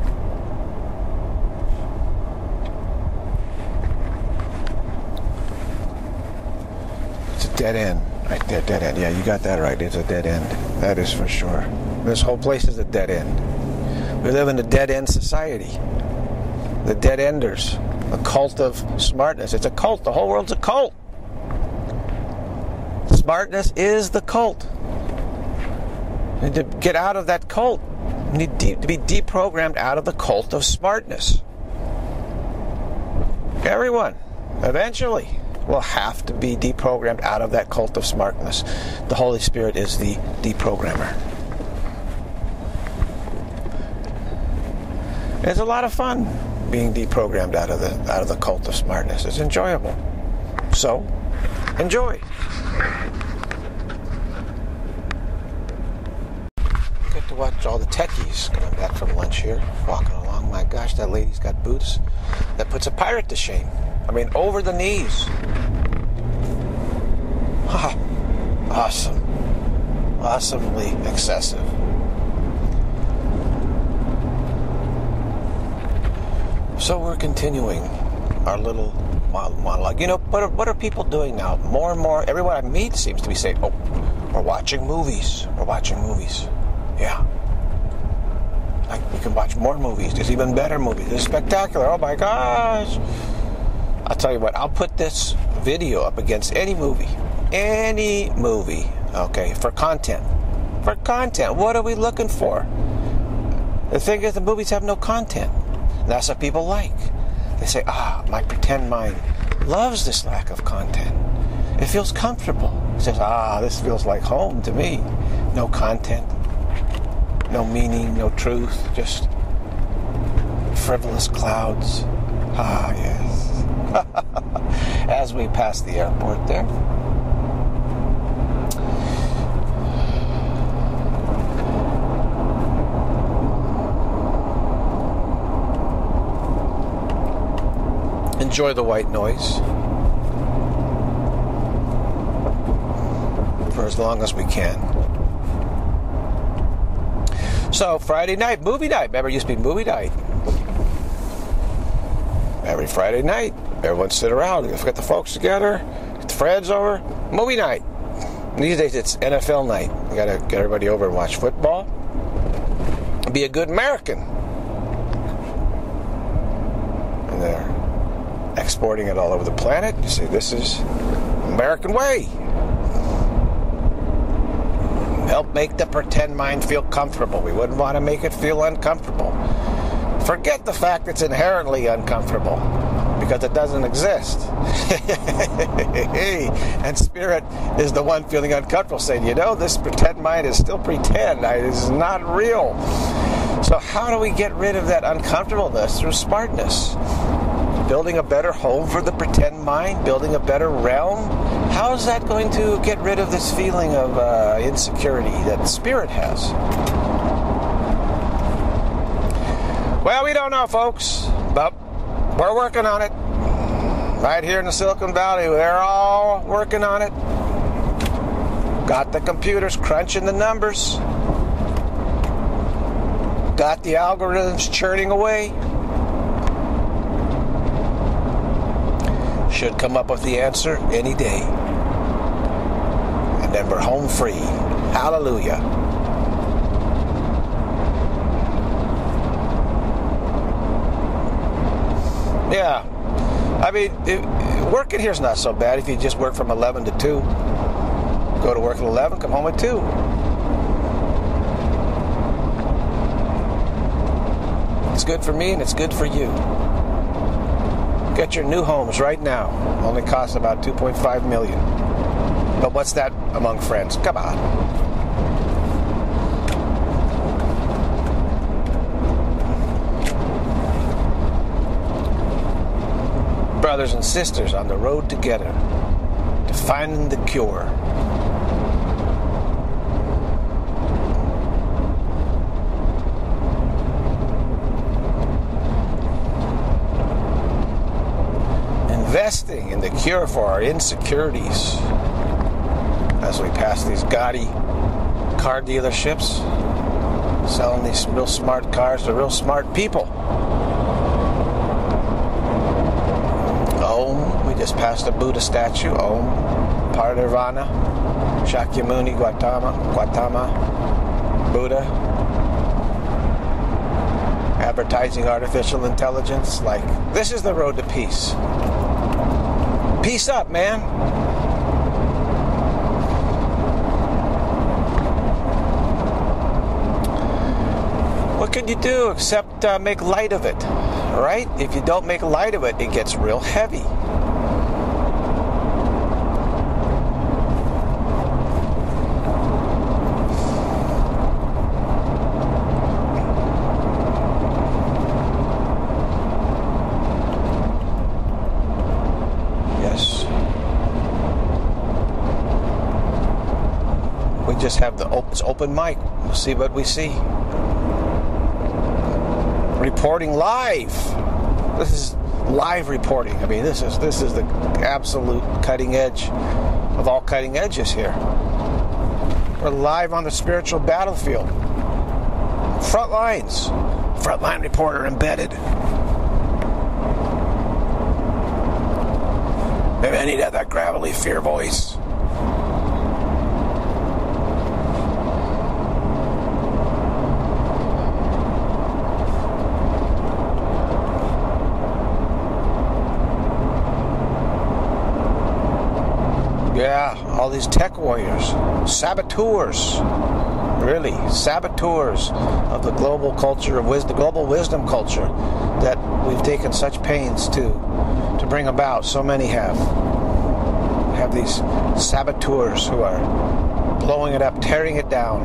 It's a dead end. Right there, dead end. Yeah, you got that right. It's a dead end. That is for sure. This whole place is a dead end. We live in a dead-end society. The dead-enders. A cult of smartness. It's a cult. The whole world's a cult. Smartness is the cult. And to get out of that cult, you need de- to be deprogrammed out of the cult of smartness. Everyone, eventually, will have to be deprogrammed out of that cult of smartness. The Holy Spirit is the deprogrammer. It's a lot of fun being deprogrammed out of the out of the cult of smartness. It's enjoyable. So, enjoy. Get to watch all the techies coming back from lunch here, walking along my gosh, that lady's got boots that puts a pirate to shame. I mean, over the knees. Ha! Awesome. Awesomely excessive. So we're continuing our little monologue. You know, what are, what are people doing now? More and more, everyone I meet seems to be saying, oh, we're watching movies. We're watching movies. Yeah. Like, we can watch more movies. There's even better movies. They're spectacular. Oh my gosh. I'll tell you what, I'll put this video up against any movie. Any movie. Okay, for content. For content. What are we looking for? The thing is, the movies have no content. That's what people like. They say, ah, my pretend mind loves this lack of content. It feels comfortable. It says, ah, this feels like home to me. No content, no meaning, no truth, just frivolous clouds. Ah, yes. As we pass the airport there. Enjoy the white noise for as long as we can. So Friday night, movie night. Remember, it used to be movie night. Every Friday night, everyone sit around, get the folks together, get the friends over, movie night. These days it's N F L night. You gotta get everybody over and watch football. Be a good American. And they're exporting it all over the planet. You see, this is American way. Help make the pretend mind feel comfortable. We wouldn't want to make it feel uncomfortable. Forget the fact it's inherently uncomfortable, because it doesn't exist. And spirit is the one feeling uncomfortable, saying, you know, this pretend mind is still pretend. It's not real. So how do we get rid of that uncomfortableness? Through smartness. Building a better home for the pretend mind, building a better realm. How is that going to get rid of this feeling of uh, insecurity that spirit has? Well, we don't know, folks, but we're working on it. Right here in the Silicon Valley, they're all working on it. Got the computers crunching the numbers. Got the algorithms churning away. Should come up with the answer any day. And then we're home free. Hallelujah. Yeah. I mean, it, working here is not so bad if you just work from eleven to two. Go to work at eleven, come home at two. It's good for me and it's good for you. Get your new homes right now. Only costs about two point five million dollars. But what's that among friends? Come on. Brothers and sisters on the road together to finding the cure. Investing in the cure for our insecurities as we pass these gaudy car dealerships, selling these real smart cars to real smart people. Om, we just passed a Buddha statue. Om, Parinirvana, Shakyamuni, Gautama, Gautama, Buddha. Advertising artificial intelligence, like, this is the road to peace. Peace up, man. What can you do except uh, make light of it, right? If you don't make light of it, it gets real heavy. Just have the open, open mic. We'll see what we see. reporting live. This is live reporting. I mean, this is this is the absolute cutting edge of all cutting edges here. We're live on the spiritual battlefield. Front lines. Frontline reporter embedded. Maybe I need to have that gravelly fear voice. Yeah, all these tech warriors, saboteurs, really, saboteurs of the global culture of wisdom, global wisdom culture that we've taken such pains to to bring about. So many have have these saboteurs who are blowing it up, tearing it down,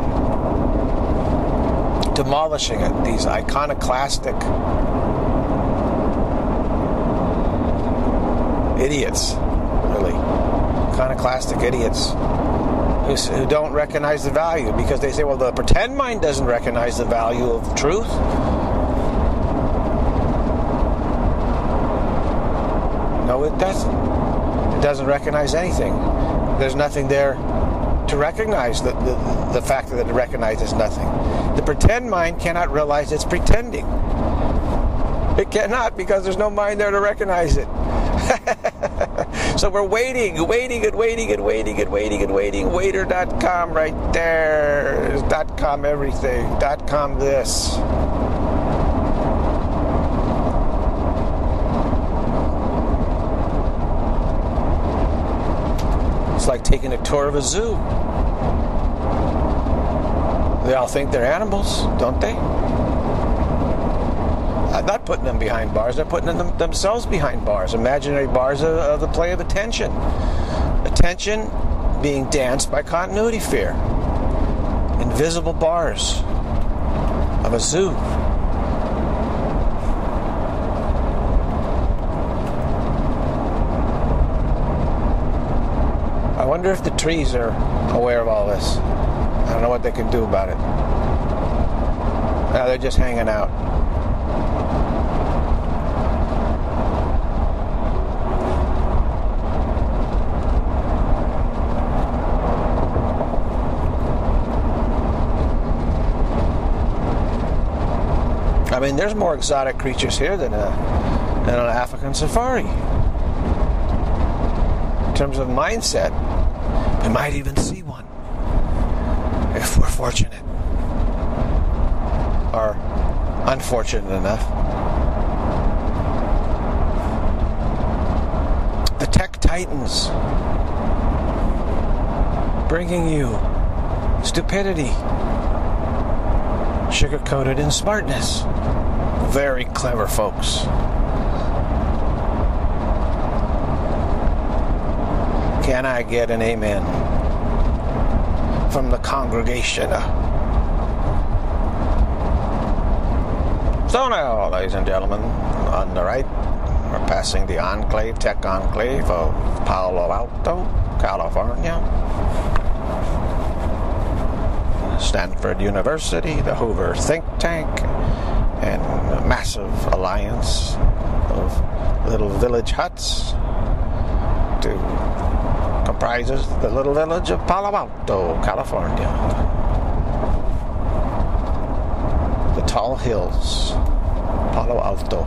demolishing it. These iconoclastic idiots, really. Iconoclastic idiots who, who don't recognize the value because they say, well, the pretend mind doesn't recognize the value of truth. No, it doesn't. It doesn't recognize anything. There's nothing there to recognize the, the, the fact that it recognizes nothing. The pretend mind cannot realize it's pretending. It cannot because there's no mind there to recognize it. So we're waiting, waiting and waiting and waiting and waiting and waiting. Waiter dot com right there. Dot com everything. Dot com this. It's like taking a tour of a zoo. They all think they're animals, don't they? I'm not putting them behind bars. They're putting them themselves behind bars. Imaginary bars of, of the play of attention. Attention being danced by continuity fear. Invisible bars of a zoo. I wonder if the trees are aware of all this. I don't know what they can do about it. No, they're just hanging out. I mean, there's more exotic creatures here than, a, than an African safari. In terms of mindset, we might even see one if we're fortunate or unfortunate enough. The tech titans bringing you stupidity sugar-coated in smartness. Very clever folks. Can I get an amen from the congregation? So now, ladies and gentlemen, on the right, we're passing the enclave, tech enclave of Palo Alto, California. Stanford University, the Hoover think tank, and a massive alliance of little village huts to comprises the little village of Palo Alto, California. The tall hills, Palo Alto.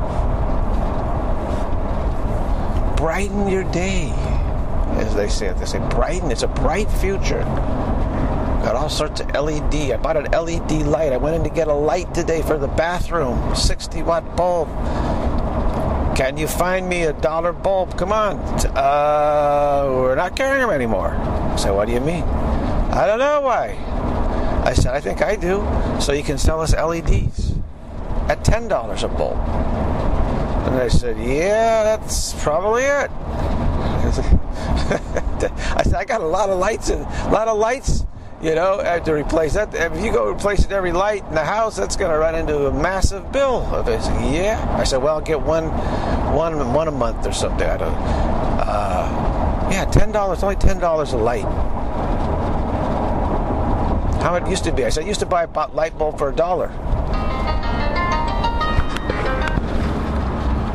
Brighten your day, as they say. They say brighten. It's a bright future. Got all sorts of L E D. I bought an L E D light. I went in to get a light today for the bathroom. sixty watt bulb. Can you find me a dollar bulb? Come on. Uh, we're not carrying them anymore. I said, what do you mean? I don't know why. I said, I think I do. So you can sell us L E Ds at ten dollars a bulb. And they said, yeah, that's probably it. I said, I got a lot of lights and a lot of lights. You know, I have to replace that. If you go replace every light in the house, that's going to run into a massive bill. I said, yeah. I said, well, I'll get one, one, one a month or something. I don't. Uh, yeah, ten dollars. Only ten dollars a light. How it used to be. I said, I used to buy a light bulb for a dollar.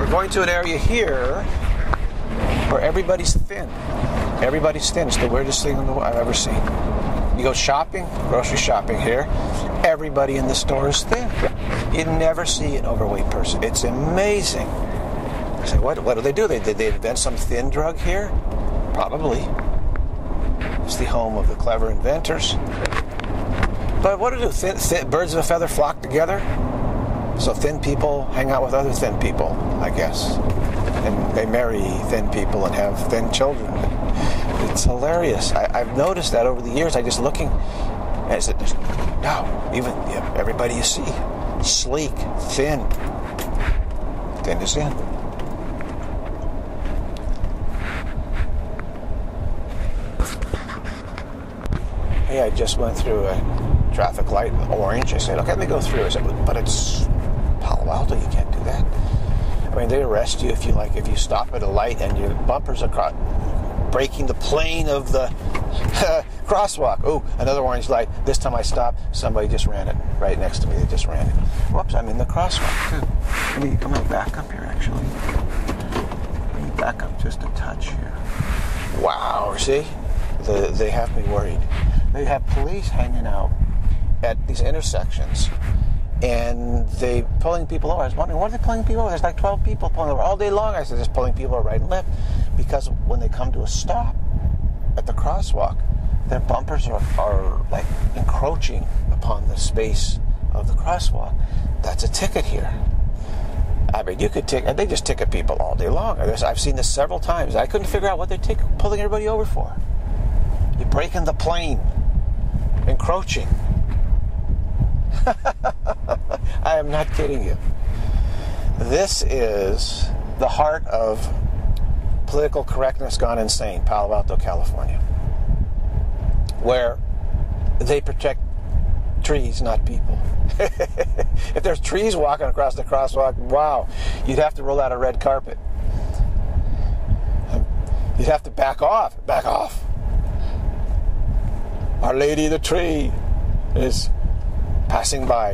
going to an area here where everybody's thin. Everybody's thin. It's the weirdest thing in the world I've ever seen. You go shopping, grocery shopping here, everybody in the store is thin. You never see an overweight person. It's amazing. I say, what, what do they do? They, did they invent some thin drug here? Probably. It's the home of the clever inventors. But what do they do? Thin, thin, birds of a feather flock together? So thin people hang out with other thin people, I guess. And they marry thin people and have thin children. It's hilarious. I, I've noticed that over the years. I just looking, and I said, no, even yeah, everybody you see, sleek, thin. Thin is in. Hey, I just went through a traffic light, orange. I said, okay, let me go through. I said, but it's Palo Alto, you can't do that. I mean, they arrest you if you like, if you stop at a light and your bumpers are caught breaking the plane of the uh, crosswalk. Oh, another orange light. This time I stopped, somebody just ran it right next to me. They just ran it. Whoops, I'm in the crosswalk too. Let me, I'm going to back up here actually. Let me back up just a touch here. Wow, see? The, they have me worried. They have police hanging out at these intersections and they pulling people over. I was wondering, what are they pulling people over? There's like twelve people pulling over all day long. I said, just pulling people over right and left. Because when they come to a stop at the crosswalk, their bumpers are, are like encroaching upon the space of the crosswalk. That's a ticket here. I mean, you could ticket, they just ticket people all day long. I've seen this several times. I couldn't figure out what they're ticket, pulling everybody over for. You're breaking the plane, encroaching. I am not kidding you. This is the heart of political correctness gone insane, Palo Alto, California, where they protect trees, not people. If there's trees walking across the crosswalk, wow, you'd have to roll out a red carpet. You'd have to back off, back off. Our Lady the Tree is passing by.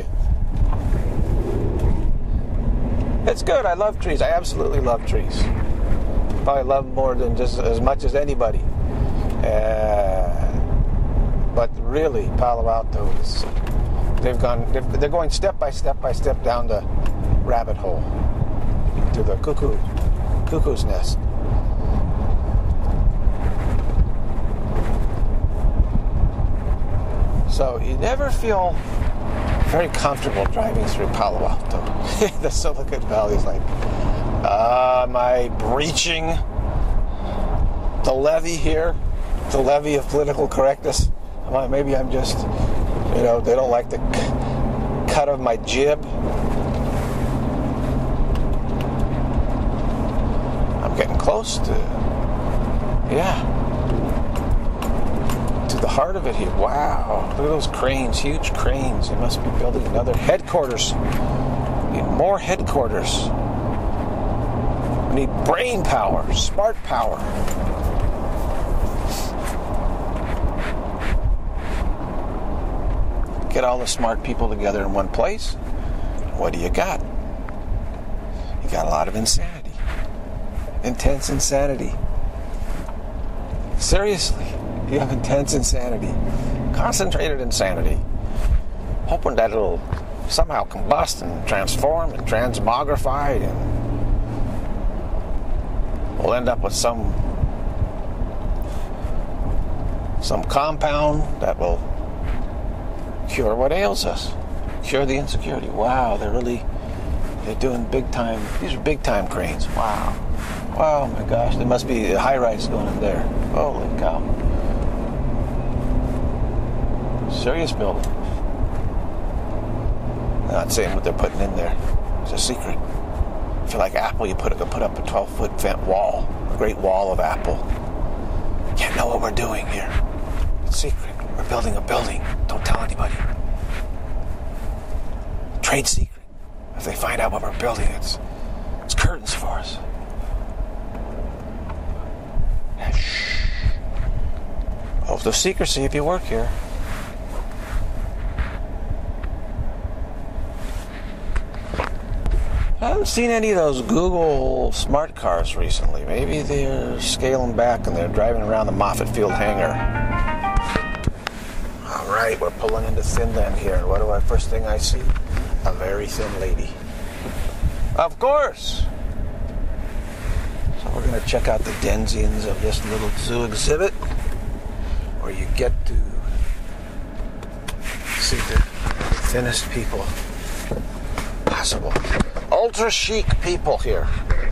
It's good. I love trees. I absolutely love trees. Probably love them more than just as much as anybody. Uh, but really, Palo Alto is, they've gone, they've, they're going step by step by step down the rabbit hole to the cuckoo, cuckoo's nest. So you never feel very comfortable driving through Palo Alto. The Silicon Valley is like, uh, am I breaching the levee here? The levee of political correctness? Well, maybe I'm just, you know, they don't like the c- cut of my jib. I'm getting close to, yeah. the heart of it here. Wow, look at those cranes, huge cranes. They must be building another headquarters. We need more headquarters. We need brain power, smart power. Get all the smart people together in one place. What do you got? You got a lot of insanity. Intense insanity. Seriously, you have intense insanity. Concentrated insanity. Hoping that it'll somehow combust and transform and transmogrify, and we'll end up with some some compound that will cure what ails us. Cure the insecurity. Wow, they're really they're doing big time. These are big time cranes. Wow. Wow, my gosh, there must be a high-rise going in there. Holy cow. Serious building. I'm not saying what they're putting in there. It's a secret. If you're like Apple, you put it, put up a twelve-foot fence wall, a great wall of Apple. You can't know what we're doing here. It's secret. We're building a building. Don't tell anybody. Trade secret. If they find out what we're building, it's it's curtains for us. Shh. Oh, there's secrecy if you work here. I haven't seen any of those Google smart cars recently. Maybe they're scaling back and they're driving around the Moffett Field hangar. All right, we're pulling into thin land here. What do I, first thing I see? A very thin lady. Of course. So we're going to check out the denizens of this little zoo exhibit, where you get to see the thinnest people possible. Ultra chic people here.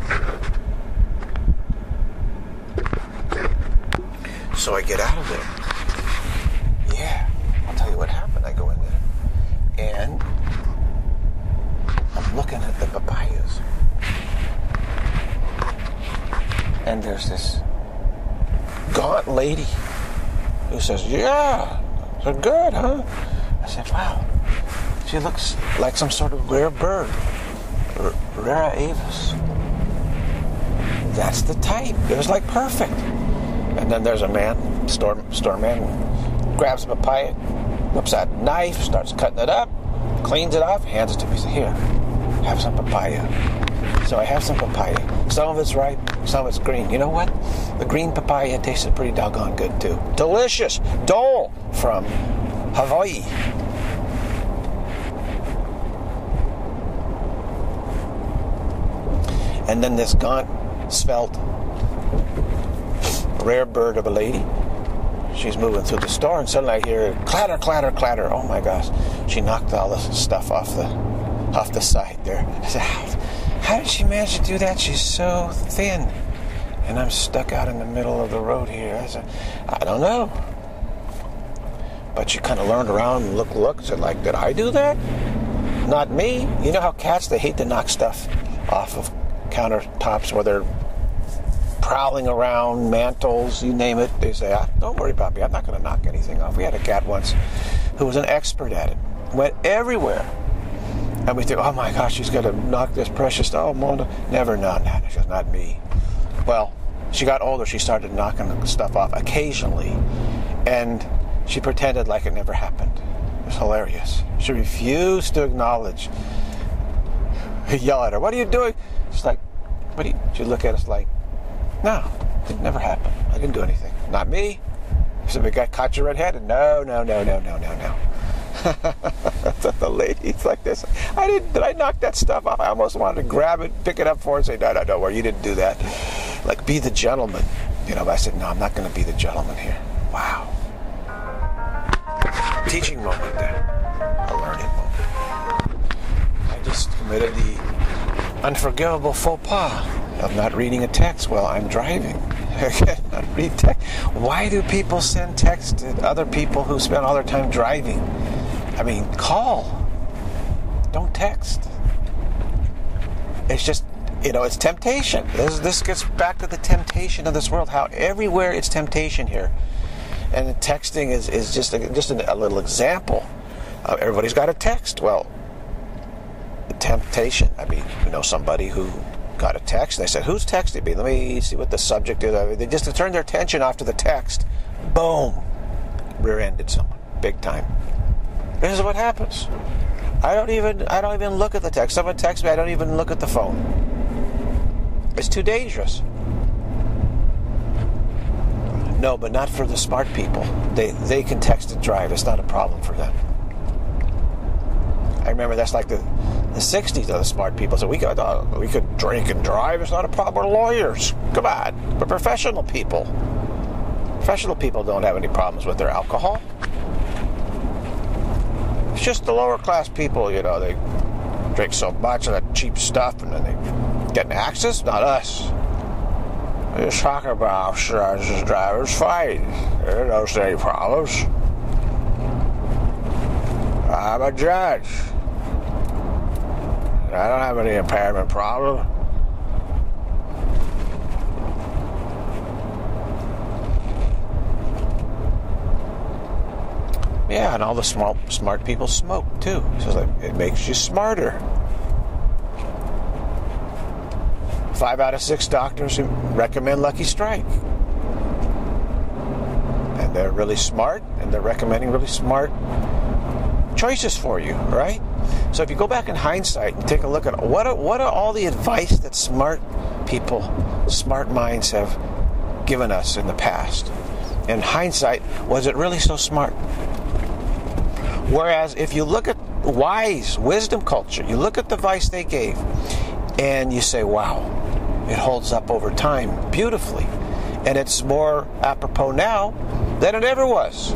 So I get out of there. Yeah, I'll tell you what happened. I go in there and I'm looking at the papayas. And there's this gaunt lady who says, yeah, they're good, huh? I said, wow. She looks like some sort of rare bird. R- Rara avis. That's the type. It was like perfect. And then there's a man, store, store man, grabs a papaya, whips out a knife, starts cutting it up, cleans it off, hands it to me. He said, here, have some papaya. So I have some papaya. Some of it's ripe, some of it's green. You know what? The green papaya tasted pretty doggone good too. Delicious. Dole from Hawaii. And then this gaunt, svelte, rare bird of a lady. She's moving through the store, and suddenly I hear clatter, clatter, clatter. Oh my gosh! She knocked all this stuff off the off the side there. I said, how, how did she manage to do that? She's so thin, and I'm stuck out in the middle of the road here. I said, I don't know. But she kind of learned around and looked, looked, said, like, did I do that? Not me. You know how cats, they hate to knock stuff off of countertops where they're prowling around, mantles, you name it. They say, ah, don't worry about me, I'm not going to knock anything off. We had a cat once who was an expert at it. Went everywhere. And we think, oh my gosh, she's going to knock this precious stuff. Oh, Mona. Never, no, no, she goes, not me. Well, she got older, she started knocking stuff off occasionally. And she pretended like it never happened. It was hilarious. She refused to acknowledge. We yell at her, what are you doing? She's like, what do you, she look at us like, no, it never happened. I didn't do anything. Not me. So we got caught you red-handed. No, no, no, no, no, no, no. The lady's like this. I didn't, did I knock that stuff off? I almost wanted to grab it, pick it up for her and say, no, no, don't worry, you didn't do that. Like, be the gentleman. You know, but I said, no, I'm not going to be the gentleman here. Wow. Teaching moment there. A learning moment. I just committed the unforgivable faux pas of not reading a text while I'm driving. I cannot read text. Why do people send text to other people who spend all their time driving? I mean, call. Don't text. It's just, you know, it's temptation. This, this gets back to the temptation of this world, how everywhere it's temptation here. And the texting is, is just, a, just a, a little example. Uh, everybody's got a text. Well, the temptation, I mean, you know, somebody who got a text, and they said, who's texting me? Let me see what the subject is. They just turned their attention off to the text. Boom. Rear-ended someone. Big time. This is what happens. I don't even I don't even look at the text. Someone texts me, I don't even look at the phone. It's too dangerous. No, but not for the smart people. They they can text and drive. It's not a problem for them. I remember that's like the the sixties of the smart people. So we could uh, we could drink and drive. It's not a problem. We're lawyers. Come on. We're professional people. Professional people don't have any problems with their alcohol. It's just the lower class people, you know, they drink so much of that cheap stuff and then they get in accidents. Not us. We just talk about uh, drivers fighting. There don't any problems. I'm a judge. I don't have any impairment problem. Yeah, and all the smart smart people smoke too. So like, it makes you smarter. Five out of six doctors recommend Lucky Strike. And they're really smart, and they're recommending really smart choices for you, right? So if you go back in hindsight and take a look at what are, what are all the advice that smart people, smart minds have given us in the past. In hindsight, was it really so smart? Whereas if you look at wise, wisdom culture, you look at the advice they gave, and you say, wow, it holds up over time beautifully. And it's more apropos now than it ever was.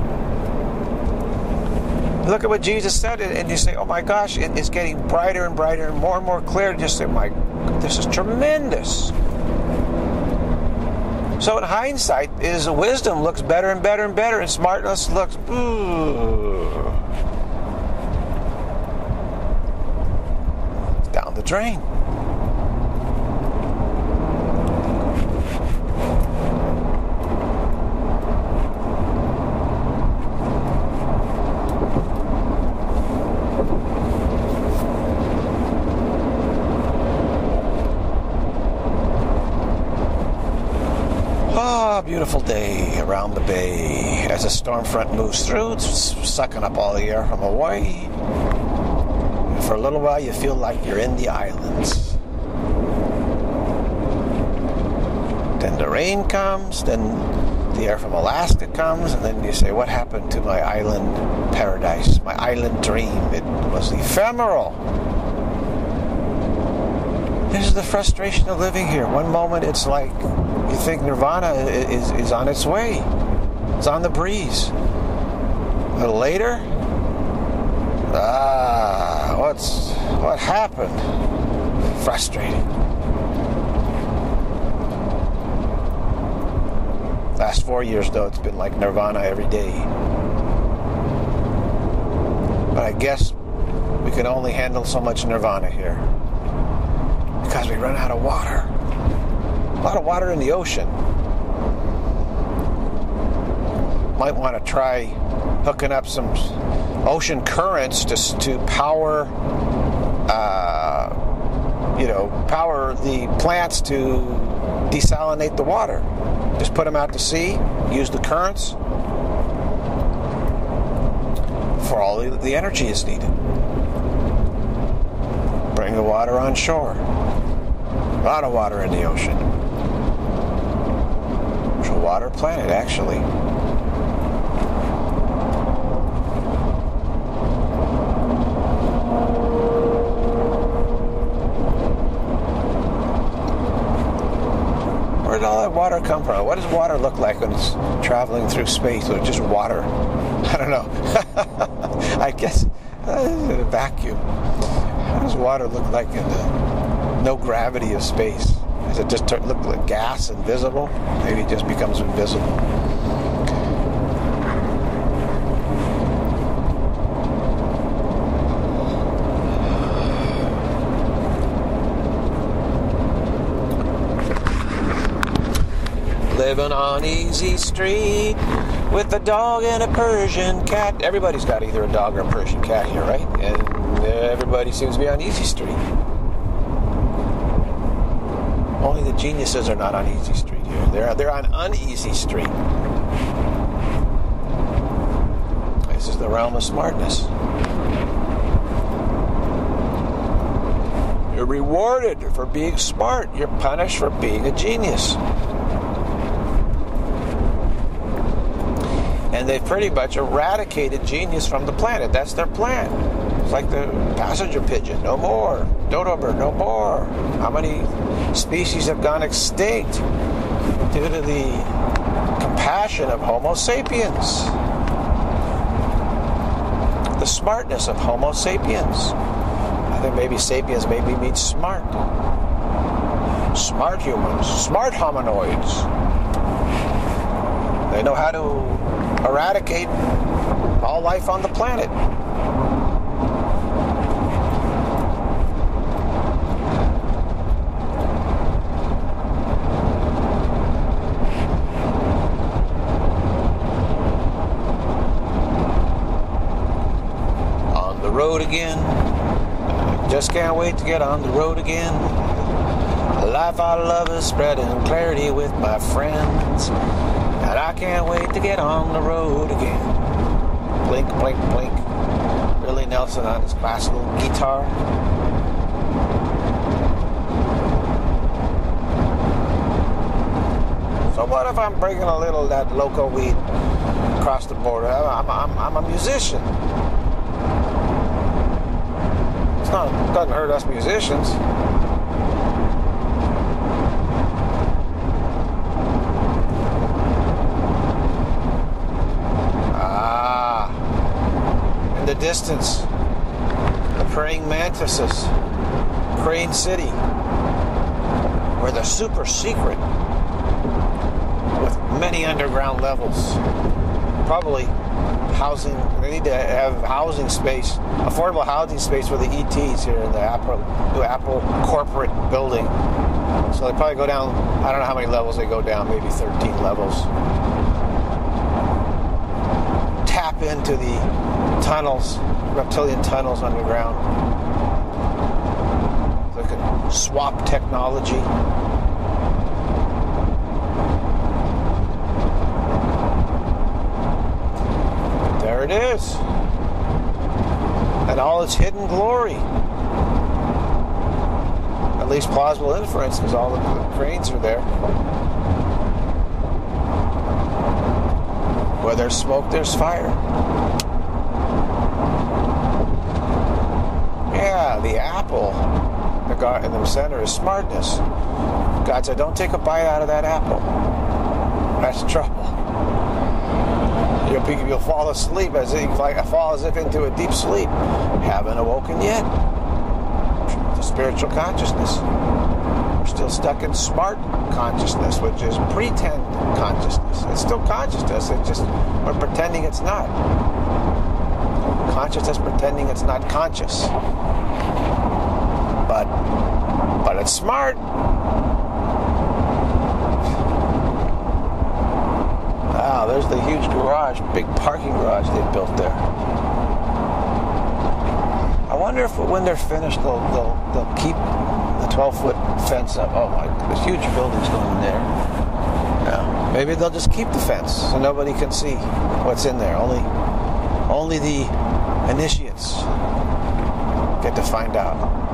Look at what Jesus said, and you say, oh my gosh, it's getting brighter and brighter and more and more clear. And just say, my, this is tremendous. So in hindsight, is wisdom looks better and better and better, and smartness looks, ooh, down the drain. Beautiful day around the bay as a storm front moves through. It's sucking up all the air from Hawaii. And for a little while you feel like you're in the islands. Then the rain comes, then the air from Alaska comes, and then you say, what happened to my island paradise, my island dream? It was ephemeral. This is the frustration of living here. One moment it's like you think nirvana is, is on its way. It's on the breeze. A little later, ah, what's what happened? Frustrating. Last four years, though, it's been like nirvana every day. But I guess we can only handle so much nirvana here because we run out of water. A lot of water in the ocean. Might want to try hooking up some ocean currents just to power, uh, you know, power the plants to desalinate the water. Just put them out to sea, use the currents for all the, the energy is needed. Bring the water on shore. A lot of water in the ocean. It's a water planet, actually. Where did all that water come from? What does water look like when it's traveling through space? Or just water? I don't know. I guess uh, in a vacuum. How does water look like in the no gravity of space? Does it just look like gas, invisible? Maybe it just becomes invisible. Living on Easy Street with a dog and a Persian cat. Everybody's got either a dog or a Persian cat here, right? And everybody seems to be on Easy Street. Only the geniuses are not on Easy Street here. They're, they're on Uneasy Street. This is the realm of smartness. You're rewarded for being smart. You're punished for being a genius. And they've pretty much eradicated genius from the planet. That's their plan. It's like the passenger pigeon. No more. Dodo bird, no more. How many species have gone extinct due to the compassion of Homo sapiens? The smartness of Homo sapiens. I think maybe sapiens maybe means smart. Smart humans. Smart hominoids. They know how to eradicate all life on the planet. On the road again. Just can't wait to get on the road again. Life I love is spreading clarity with my friends. And I can't wait to get on the road again. Blink, blink, blink. Really, no. Nelson on his classical guitar. So what if I'm bringing a little of that loco weed across the border? I'm, I'm, I'm a musician. It's not, it doesn't hurt us musicians. Ah, in the distance, the praying mantises, Crane City, where the super secret, with many underground levels, probably housing. They need to have housing space, affordable housing space for the E Ts here in the Apple, new Apple corporate building. So they probably go down, I don't know how many levels they go down, maybe thirteen levels. Tap into the tunnels, reptilian tunnels underground. They could swap technology. There it is. And all its hidden glory. At least plausible inference, because all the, the cranes are there. Where there's smoke, there's fire. Yeah, the apple the guy in the center is smartness. God said, don't take a bite out of that apple. That's trouble. You'll, be, you'll fall asleep as if, like, fall as if into a deep sleep. Haven't awoken yet. The spiritual consciousness. We're still stuck in smart consciousness, which is pretend consciousness. It's still consciousness. It's just we're pretending it's not. Consciousness pretending it's not conscious. But but it's smart. Wow, there's the huge garage, big parking garage they built there. I wonder if when they're finished, they'll they'll, they'll keep the twelve-foot fence up. Oh my, there's huge buildings going there. Yeah, maybe they'll just keep the fence so nobody can see what's in there. Only only the initiates get to find out.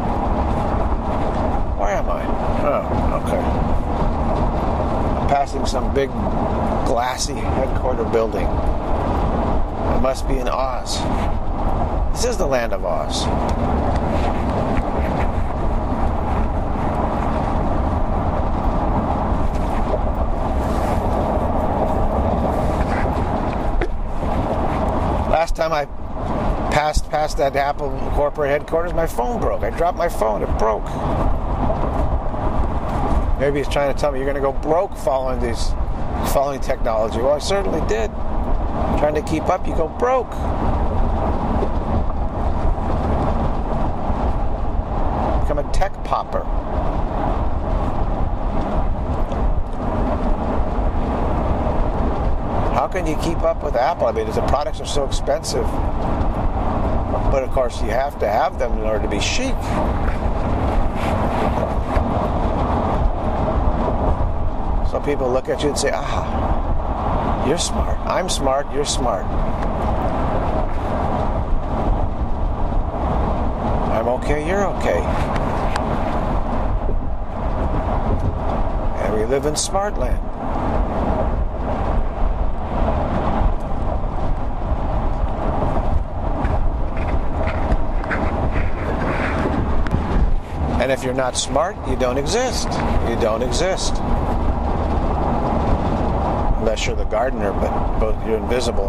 Where am I? Oh, okay. I'm passing some big glassy headquarter building. It must be in Oz. This is the land of Oz. Last time I passed past that Apple corporate headquarters, my phone broke. I dropped my phone. It broke. Maybe he's trying to tell me you're going to go broke following these, following technology. Well, I certainly did. Trying to keep up, you go broke. Become a tech popper. How can you keep up with Apple? I mean, the products are so expensive. But of course, you have to have them in order to be chic. So people look at you and say, ah, you're smart. I'm smart. You're smart. I'm okay. You're okay. And we live in smart land. And if you're not smart, you don't exist. You don't exist. Unless you're the gardener, but, but you're invisible.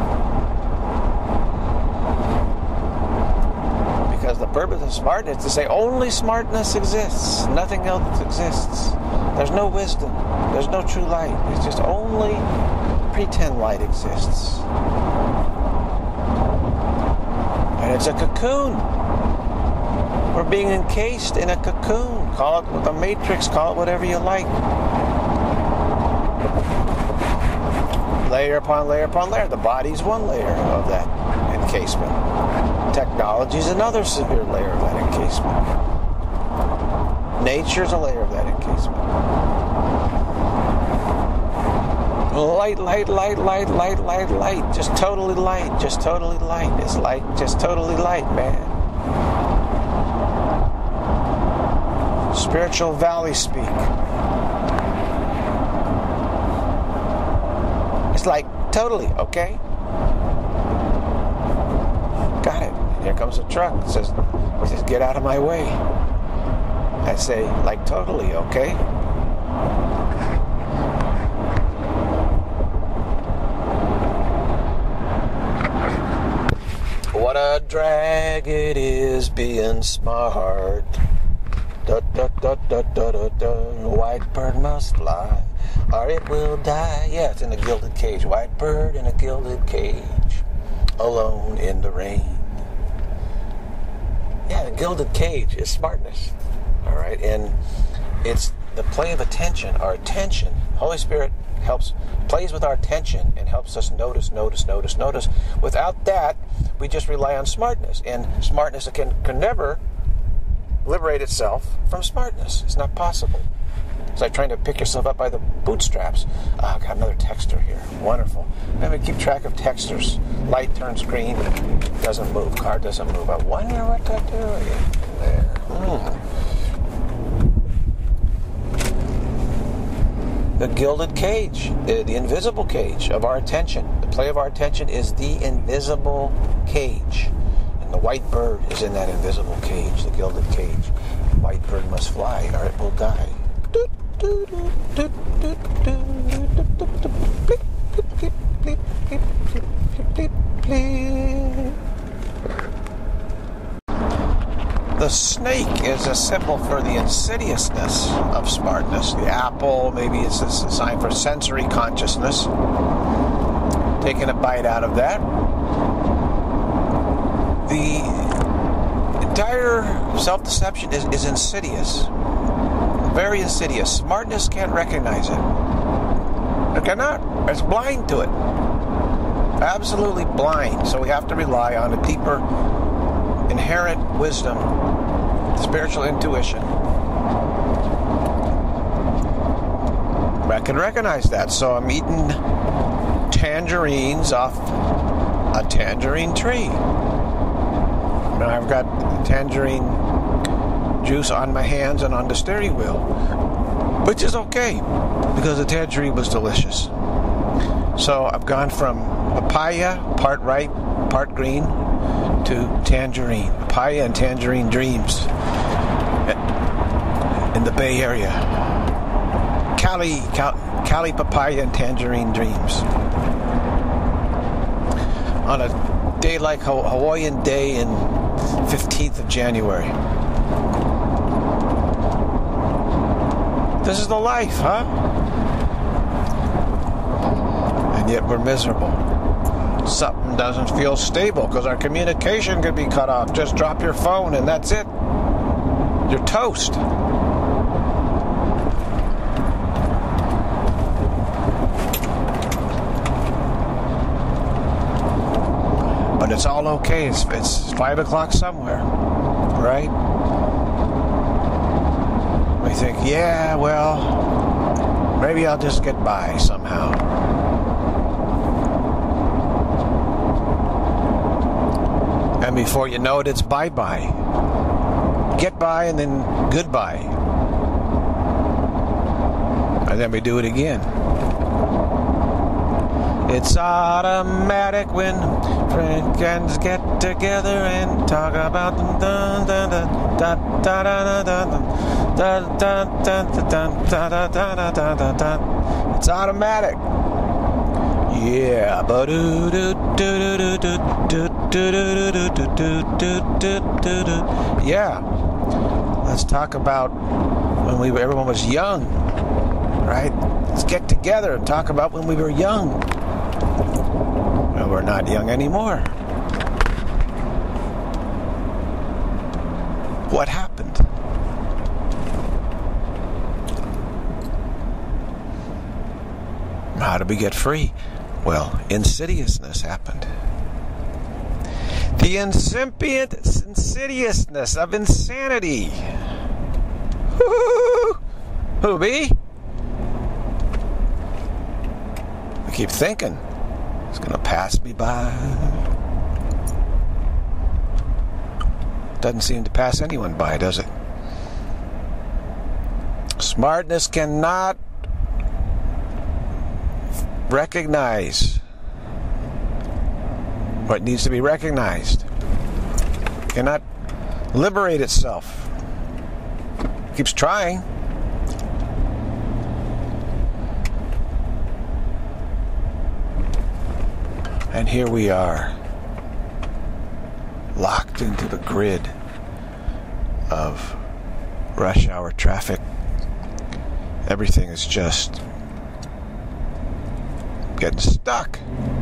Because the purpose of smartness is to say only smartness exists. Nothing else exists. There's no wisdom. There's no true light. It's just only pretend light exists. And it's a cocoon. We're being encased in a cocoon. Call it the matrix, call it whatever you like. Layer upon layer upon layer. The body's one layer of that encasement. Technology is another severe layer of that encasement. Nature's a layer of that encasement. Light, light, light, light, light, light, light. Just totally light. Just totally light. It's like just totally light, man. Spiritual valley speak. It's like totally, okay? Got it. Here comes a truck. It says, it says, get out of my way. I say, like totally, okay? What a drag it is being smart. Da, da, da, da, da, da, da. White bird must fly, or it will die. Yeah, it's in a gilded cage. White bird in a gilded cage, alone in the rain. Yeah, the gilded cage is smartness. All right, and it's the play of attention. Our attention, Holy Spirit helps, plays with our attention and helps us notice, notice, notice, notice. Without that, we just rely on smartness, and smartness can can never liberate itself from smartness. It's not possible. It's like trying to pick yourself up by the bootstraps. Oh, I got another texter here. Wonderful. Let me keep track of texters. Light turns green, doesn't move. Car doesn't move. I wonder what to do there. Hmm. The gilded cage, the, the invisible cage of our attention. The play of our attention is the invisible cage. The white bird is in that invisible cage, the gilded cage. White bird must fly, or it will die. The snake is a symbol for the insidiousness of smartness. The apple, maybe it's a sign for sensory consciousness. Taking a bite out of that. The entire self-deception is, is insidious. Very insidious. Smartness can't recognize it. It cannot. It's blind to it. Absolutely blind. So we have to rely on a deeper, inherent wisdom, spiritual intuition. I can recognize that. So I'm eating tangerines off a tangerine tree. And I've got tangerine juice on my hands and on the steering wheel, which is okay because the tangerine was delicious. So I've gone from papaya, part ripe, part green, to tangerine. Papaya and tangerine dreams in the Bay Area. Cali, Cali, Cali papaya and tangerine dreams. On a day like Hawaiian day in fifteenth of January. This is the life, huh? And yet we're miserable. Something doesn't feel stable because our communication could be cut off. Just drop your phone and that's it. You're toast. But it's all okay. It's, it's five o'clock somewhere, right? We think, yeah, well, maybe I'll just get by somehow. And before you know it, it's bye-bye. Get by and then goodbye. And then we do it again. It's automatic when friends get together and talk about them. Dun, dun, dun, dun, dun, dun, dun, dun, dun, dun, dun, dun, dun. It's automatic. Yeah. Yeah. Let's talk about when we everyone was young, right? Let's get together and talk about when we were young. Well, we're not young anymore. What happened? How did we get free? Well, insidiousness happened. The incipient insidiousness of insanity. Woo! Who, me? keep thinking it's going to pass me by. Doesn't seem to pass anyone by, does it? Smartness cannot recognize what needs to be recognized. Cannot liberate itself. Keeps trying. And here we are, locked into the grid of rush hour traffic. Everything is just getting stuck.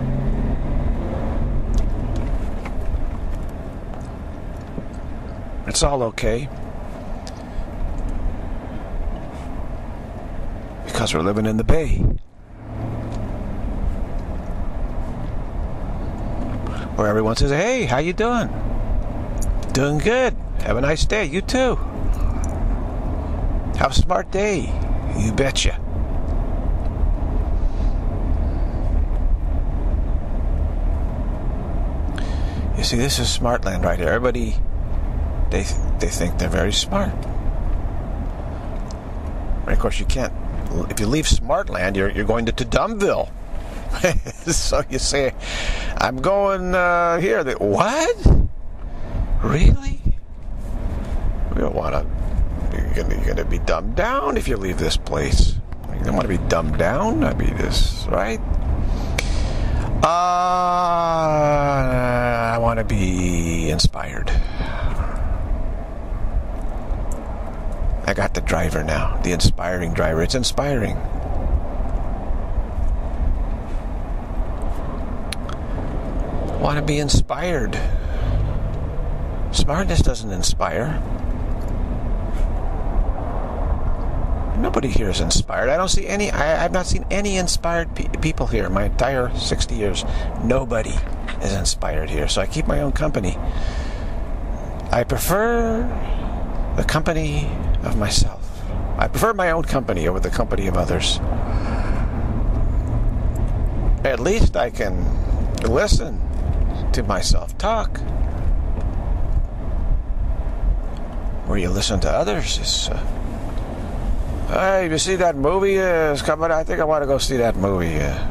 It's all okay, because we're living in the Bay, where everyone says, "Hey, how you doing?" "Doing good. Have a nice day." "You too." "Have a smart day." "You betcha." You see, this is smart land right here. Everybody, they they think they're very smart. And of course, you can't. If you leave smart land, you're you're going to, to Dumbville. So you say, "I'm going uh, here." They, "What? Really? We don't want to. You're gonna, you're gonna be dumbed down if you leave this place. You don't want to be dumbed down. I mean, this, right? Uh, I want to be inspired. I got the driver now, the inspiring driver. It's inspiring. Want to be inspired. Smartness doesn't inspire. Nobody here is inspired. I don't see any. I, I've not seen any inspired pe- people here in my entire sixty years. Nobody is inspired here. So I keep my own company. I prefer the company of myself. I prefer my own company over the company of others. At least I can listen to myself talk. Where you listen to others is... Uh, Hey, you see that movie uh, is coming? I think I want to go see that movie. Uh.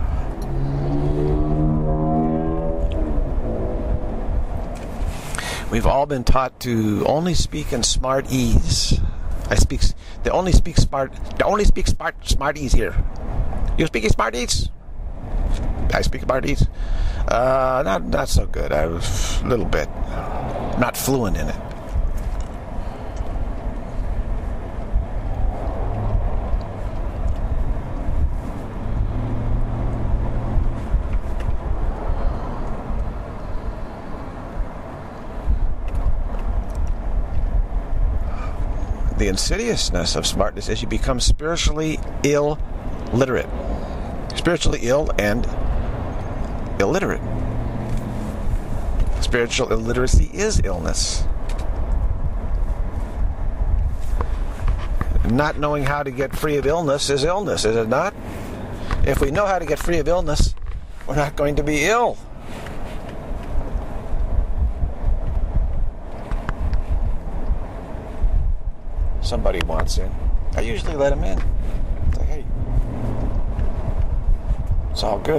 We've all been taught to only speak in smart-ease. I speak. They only speak smart. They only speak smart. Smart-ease here. You speaking smart-ease? I speak smart-ease. Uh, not not so good. I was a little bit. Not fluent in it. The insidiousness of smartness is you become spiritually illiterate. Spiritually ill and illiterate. Spiritual illiteracy is illness. Not knowing how to get free of illness is illness, is it not? If we know how to get free of illness, we're not going to be ill. Somebody wants in. I usually let them in. Say, hey, it's all good.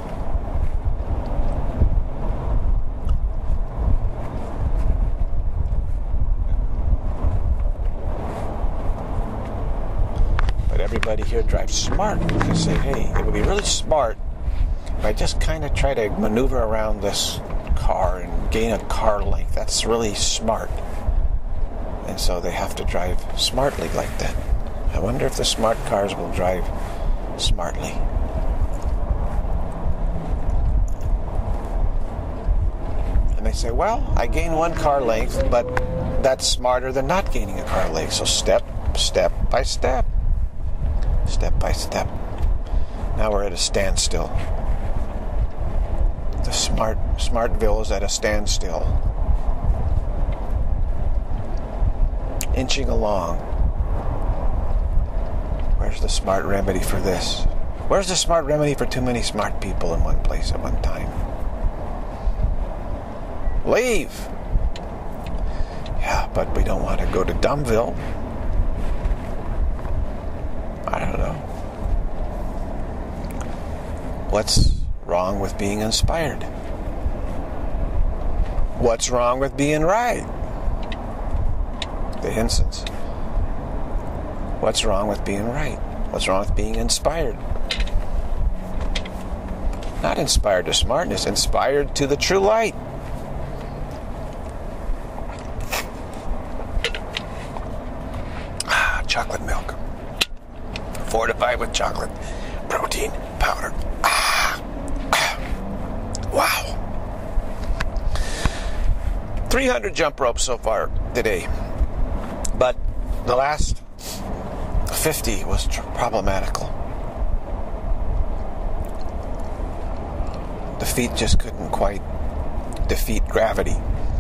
But everybody here drives smart. You say, hey, it would be really smart if I just kind of try to maneuver around this car and gain a car length. That's really smart. And so they have to drive smartly like that. I wonder if the smart cars will drive smartly. And they say, well, I gain one car length, but that's smarter than not gaining a car length. So step, step by step. Step by step. Now we're at a standstill. The smart Smartville is at a standstill. Inching along. Where's the smart remedy for this? Where's the smart remedy for too many smart people in one place at one time? Leave! Yeah, but we don't want to go to Dumbville. I don't know. What's wrong with being inspired? What's wrong with being right? The instance. What's wrong with being right? What's wrong with being inspired? Not inspired to smartness, inspired to the true light. Ah, chocolate milk. Fortified with chocolate. Protein powder. Ah. Ah. Wow. three hundred jump ropes so far today. But the last fifty was tr- problematical. The feet just couldn't quite defeat gravity.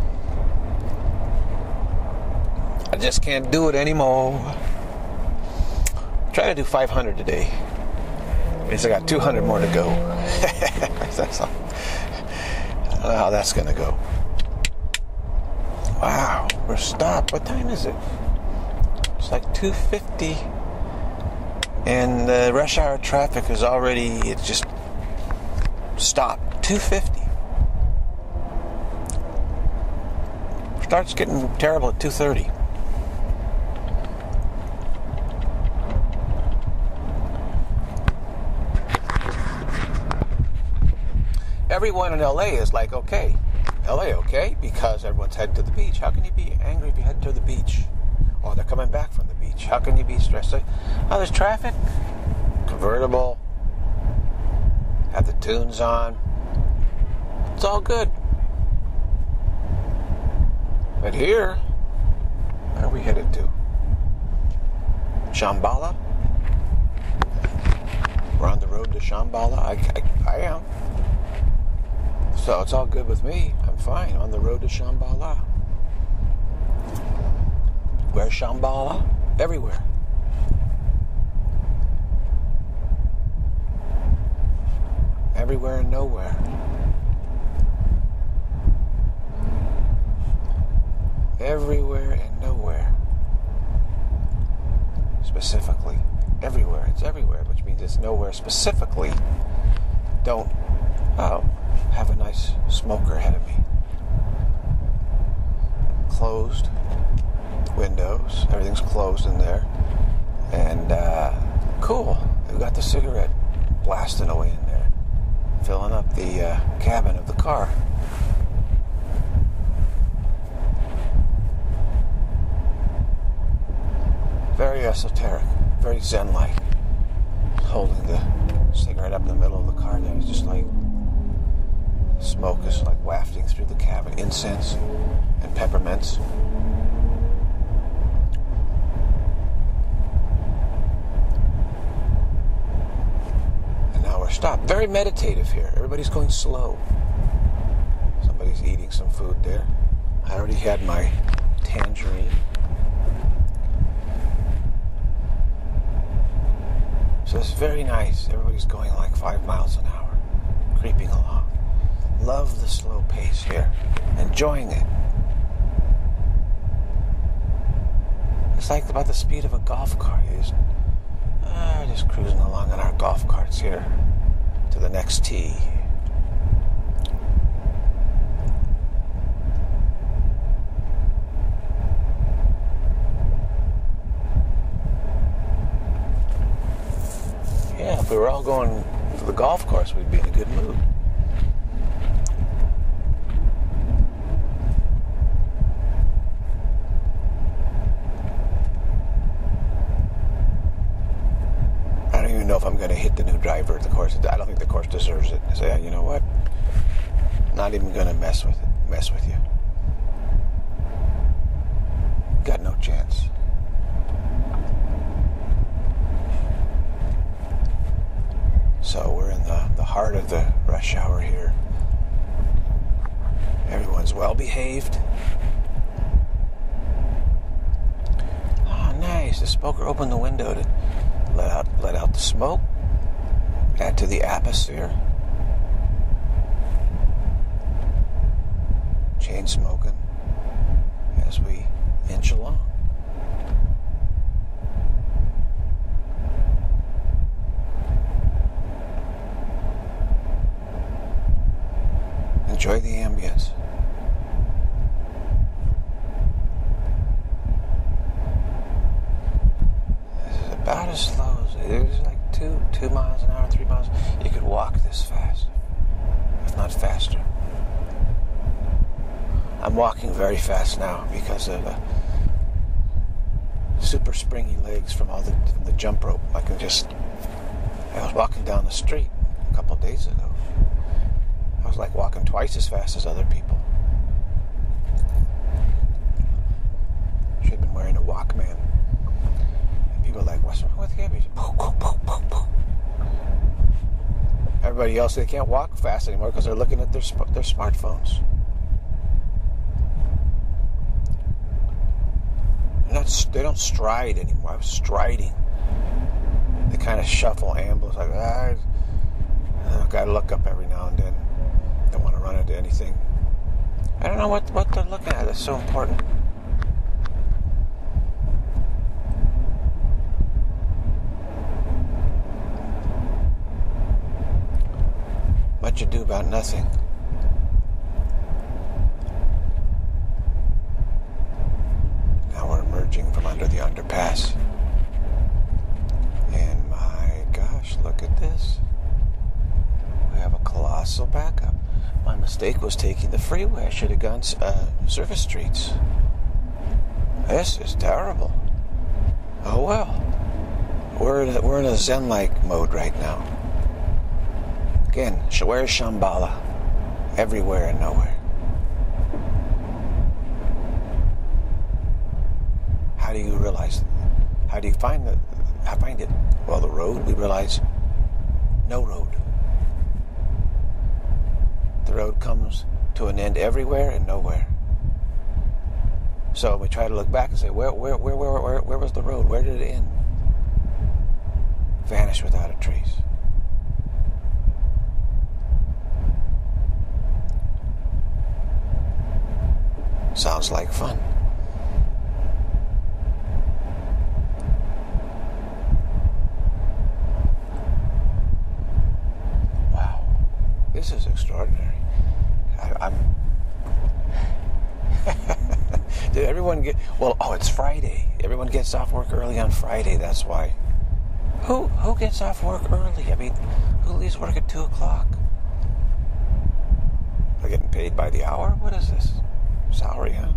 I just can't do it anymore. Try to do five hundred today. Means I got two hundred more to go. That's all. I don't know how that's going to go. Wow, we're stopped. What time is it? It's like two fifty. And the rush hour traffic is already, it just stopped. two fifty. Starts getting terrible at two thirty. Everyone in L A is like, okay, L A okay, because everyone's heading to the beach. How can you be angry if you head to the beach? Oh, they're coming back from the beach. How can you be stressed? Oh, there's traffic. Convertible. Have the tunes on. It's all good. But here, where are we headed to? Shamballa? We're on the road to Shamballa. I, I, I am. So it's all good with me. I'm fine. On the road to Shamballa. Where's Shamballa? Everywhere. Everywhere and nowhere. Everywhere and nowhere. Specifically. Everywhere. It's everywhere, which means it's nowhere specifically. Don't oh, have a nice smoker ahead of me. Closed windows. Everything's closed in there. And uh, cool. We've got the cigarette blasting away in there. Filling up the uh, cabin of the car. Very esoteric. Very zen-like. Holding the cigarette up in the middle of the car there. It's just like smoke is like wafting through the cabin. Incense and peppermints. And now we're stopped. Very meditative here. Everybody's going slow. Somebody's eating some food there. I already had my tangerine. So it's very nice. Everybody's going like five miles an hour. Creeping along. Love the slow pace here. Enjoying it. It's like about the speed of a golf cart. Just, uh, just cruising along on our golf carts here to the next tee. Yeah, if we were all going to the golf course, we'd be in a good mood. I don't even know if I'm going to hit the new driver at the course. I don't think the course deserves it. I say, you know what? Not even going to mess with it. Mess with you. Got no chance. So we're in the, the heart of the rush hour here. Everyone's well behaved. Oh, nice. The smoker opened the window to let out let out the smoke. add to the atmosphere. Chain smoking as we inch along. Enjoy the ambience. This is about as slow as it is, like two, two miles an hour, three miles. You could walk this fast, if not faster. I'm walking very fast now because of uh, super springy legs from all the, from the jump rope. I can just. I was walking down the street a couple of days ago. I was like walking twice as fast as other people. Should have been wearing a Walkman. And people are like, "What's wrong with you?" Poof, poof, poof, poof, poof. Everybody else, they can't walk fast anymore because they're looking at their their smartphones. They're not, they don't stride anymore. I was striding. They kind of shuffle, amble. It's like, ah, I've got to look up every now and then. Don't want to run into anything. I don't know what, what they're looking at. It's so important. Much ado about nothing. Now we're emerging from under the underpass. And my gosh, look at this. We have a colossal backup. My mistake was taking the freeway. I should have gone uh, surface streets. This is terrible. Oh well. We're in a, we're in a Zen-like mode right now. Again, where's Shamballa? Everywhere and nowhere. How do you realize? How do you find the? I find it. Well, the road. We realize no road. The road comes to an end everywhere and nowhere. So we try to look back and say, where, where, where, where, where, where was the road? Where did it end? Vanish without a trace. Sounds like fun. Wow, this is extraordinary. I, I'm. Did everyone get? Well, oh, it's Friday. Everyone gets off work early on Friday. That's why. Who who gets off work early? I mean, who leaves work at two o'clock? They're getting paid by the hour. What is this? Salary, huh?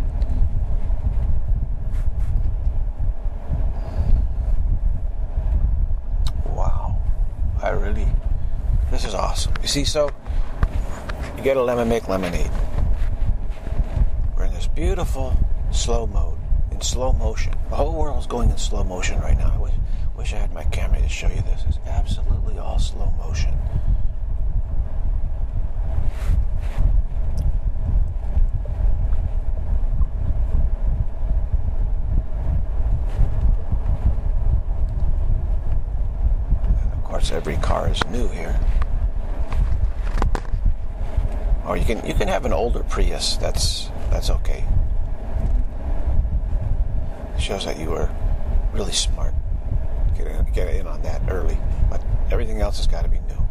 Wow. I really... This is awesome. You see, so... You get a lemon, make lemonade. We're in this beautiful slow mode. In slow motion. The whole world is going in slow motion right now. I wish, wish I had my camera to show you this. It's absolutely all slow motion. Every car is new here. Or you can you can have an older Prius. That's that's okay. It shows that you were really smart. Get in, get in on that early. But everything else has got to be new.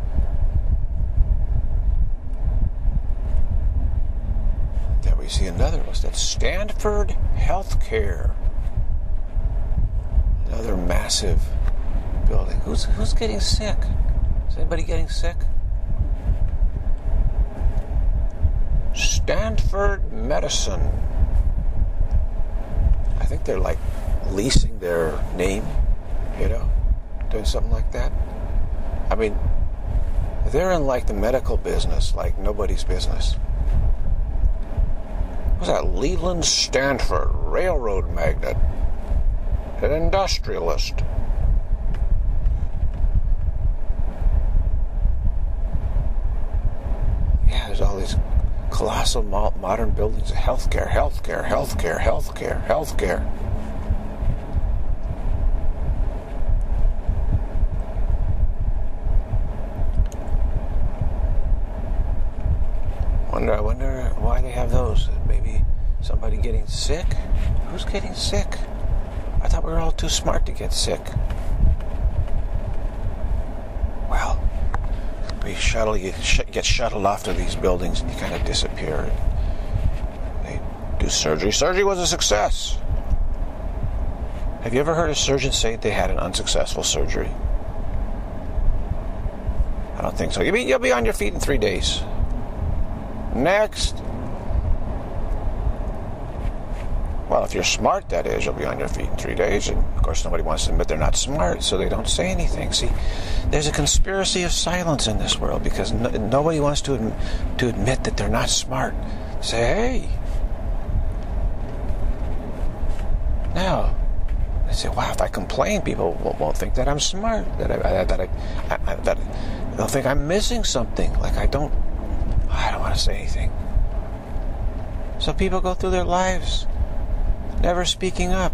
There we see another. What's that? Stanford Healthcare. Another massive building. Who's who's getting sick? Is anybody getting sick? Stanford Medicine. I think they're like leasing their name, you know, doing something like that. I mean, they're in like the medical business, like nobody's business. What's that? Leland Stanford, railroad magnate, an industrialist. There's all these colossal modern buildings of healthcare, healthcare, healthcare, healthcare, healthcare. wonder, I wonder why they have those. Maybe somebody getting sick? Who's getting sick? I thought we were all too smart to get sick. Well, we shuttle, you sh- get shuttled off to these buildings and you kind of disappear. They do surgery. Surgery was a success. Have you ever heard a surgeon say they had an unsuccessful surgery? I don't think so. You mean you'll be on your feet in three days. Next. Well, if you're smart, that is, you'll be on your feet in three days. And, of course, nobody wants to admit they're not smart, so they don't say anything. See, there's a conspiracy of silence in this world because no, nobody wants to, adm- to admit that they're not smart. Say, hey. Now, they say, wow, if I complain, people won't, won't think that I'm smart, that I, that I, I, that they'll think I'm missing something. Like I don't, I don't want to say anything. So people go through their lives never speaking up.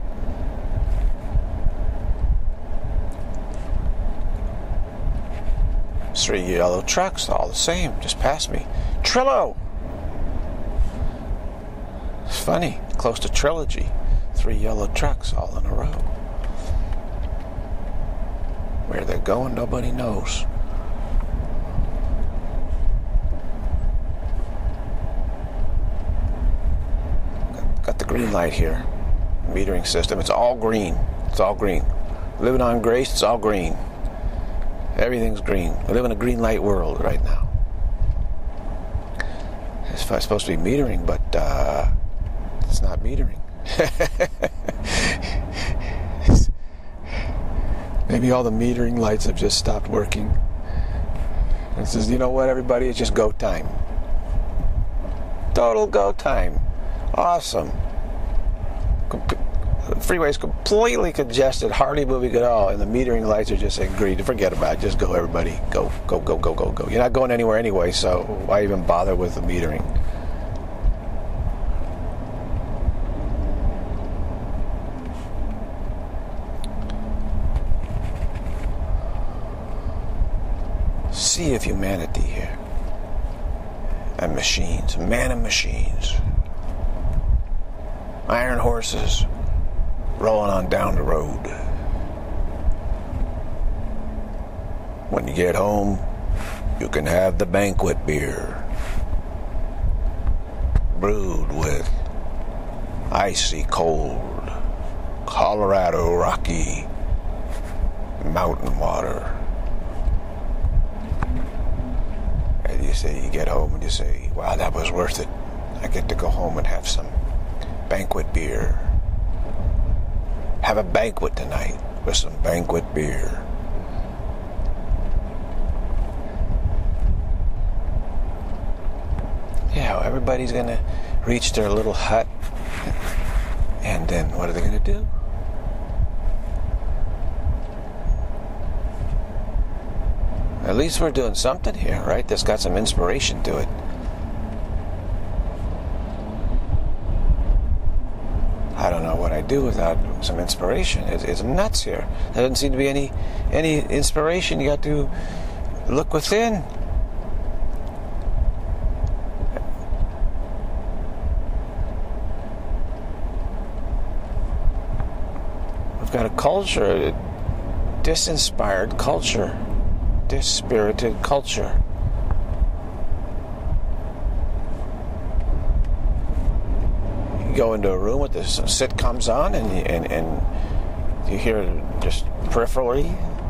Three yellow trucks, all the same, just passed me. Trillo! It's funny, close to trilogy. Three yellow trucks all in a row. Where they're going, nobody knows. Got, got the green light here. Metering system. It's all green. It's all green. Living on grace, it's all green. Everything's green. We live in a green light world right now. It's supposed to be metering, but uh, it's not metering. Maybe all the metering lights have just stopped working. It says, you know what, everybody, it's just go time. Total go time. Awesome. The freeway's completely congested, hardly moving at all, and the metering lights are just saying, "Greed, forget about it. Just go, everybody. Go, go, go, go, go, go." You're not going anywhere anyway, so why even bother with the metering? Sea of humanity here. And machines. Man and machines. Iron horses rolling on down the road. When you get home, you can have the banquet beer, brewed with icy cold Colorado Rocky mountain water. And you say, you get home and you say, wow, that was worth it. I get to go home and have some banquet beer. Have a banquet tonight with some banquet beer. Yeah, everybody's going to reach their little hut, and then what are they going to do? At least we're doing something here, right? That's got some inspiration to it. I don't know what I do without some inspiration. It's, it's nuts here. There doesn't seem to be any any inspiration. You got to look within. We've got a culture, a disinspired culture, dispirited culture. You go into a room with this, some sitcoms on, and and and you hear just peripherally,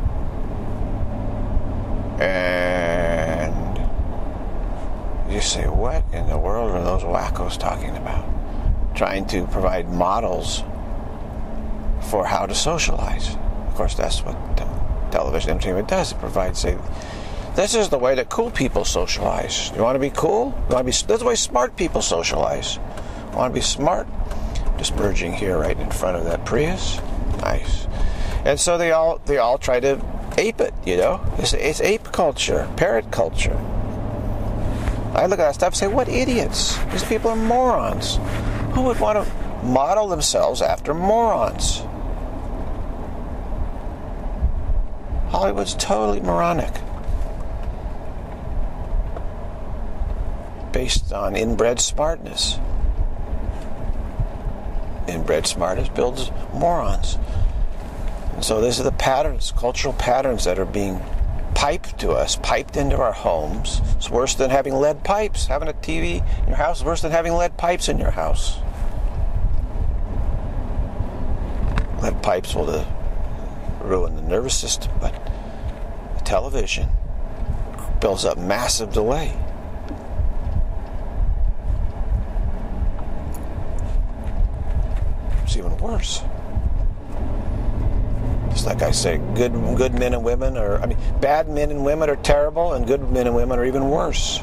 and you say, "What in the world are those wackos talking about?" Trying to provide models for how to socialize. Of course, that's what television entertainment does. It provides, say, this is the way that cool people socialize. You want to be cool? You want to be? This is the way smart people socialize. Want to be smart? Just merging here right in front of that Prius. Nice. And so they all they all try to ape it, you know? It's, it's ape culture, parrot culture. I look at that stuff and say, what idiots. These people are morons. Who would want to model themselves after morons? Hollywood's totally moronic. based on inbred smartness. Inbred smartness builds morons. And so these are the patterns, cultural patterns that are being piped to us, piped into our homes. It's worse than having lead pipes. Having a T V in your house is worse than having lead pipes in your house. Lead pipes will uh, ruin the nervous system, but the television builds up massive delay. It's even worse. Just like I say, good good men and women are, I mean, bad men and women are terrible, and good men and women are even worse.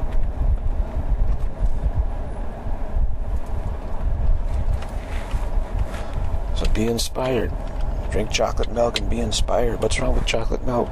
So be inspired. Drink chocolate milk and be inspired. What's wrong with chocolate milk?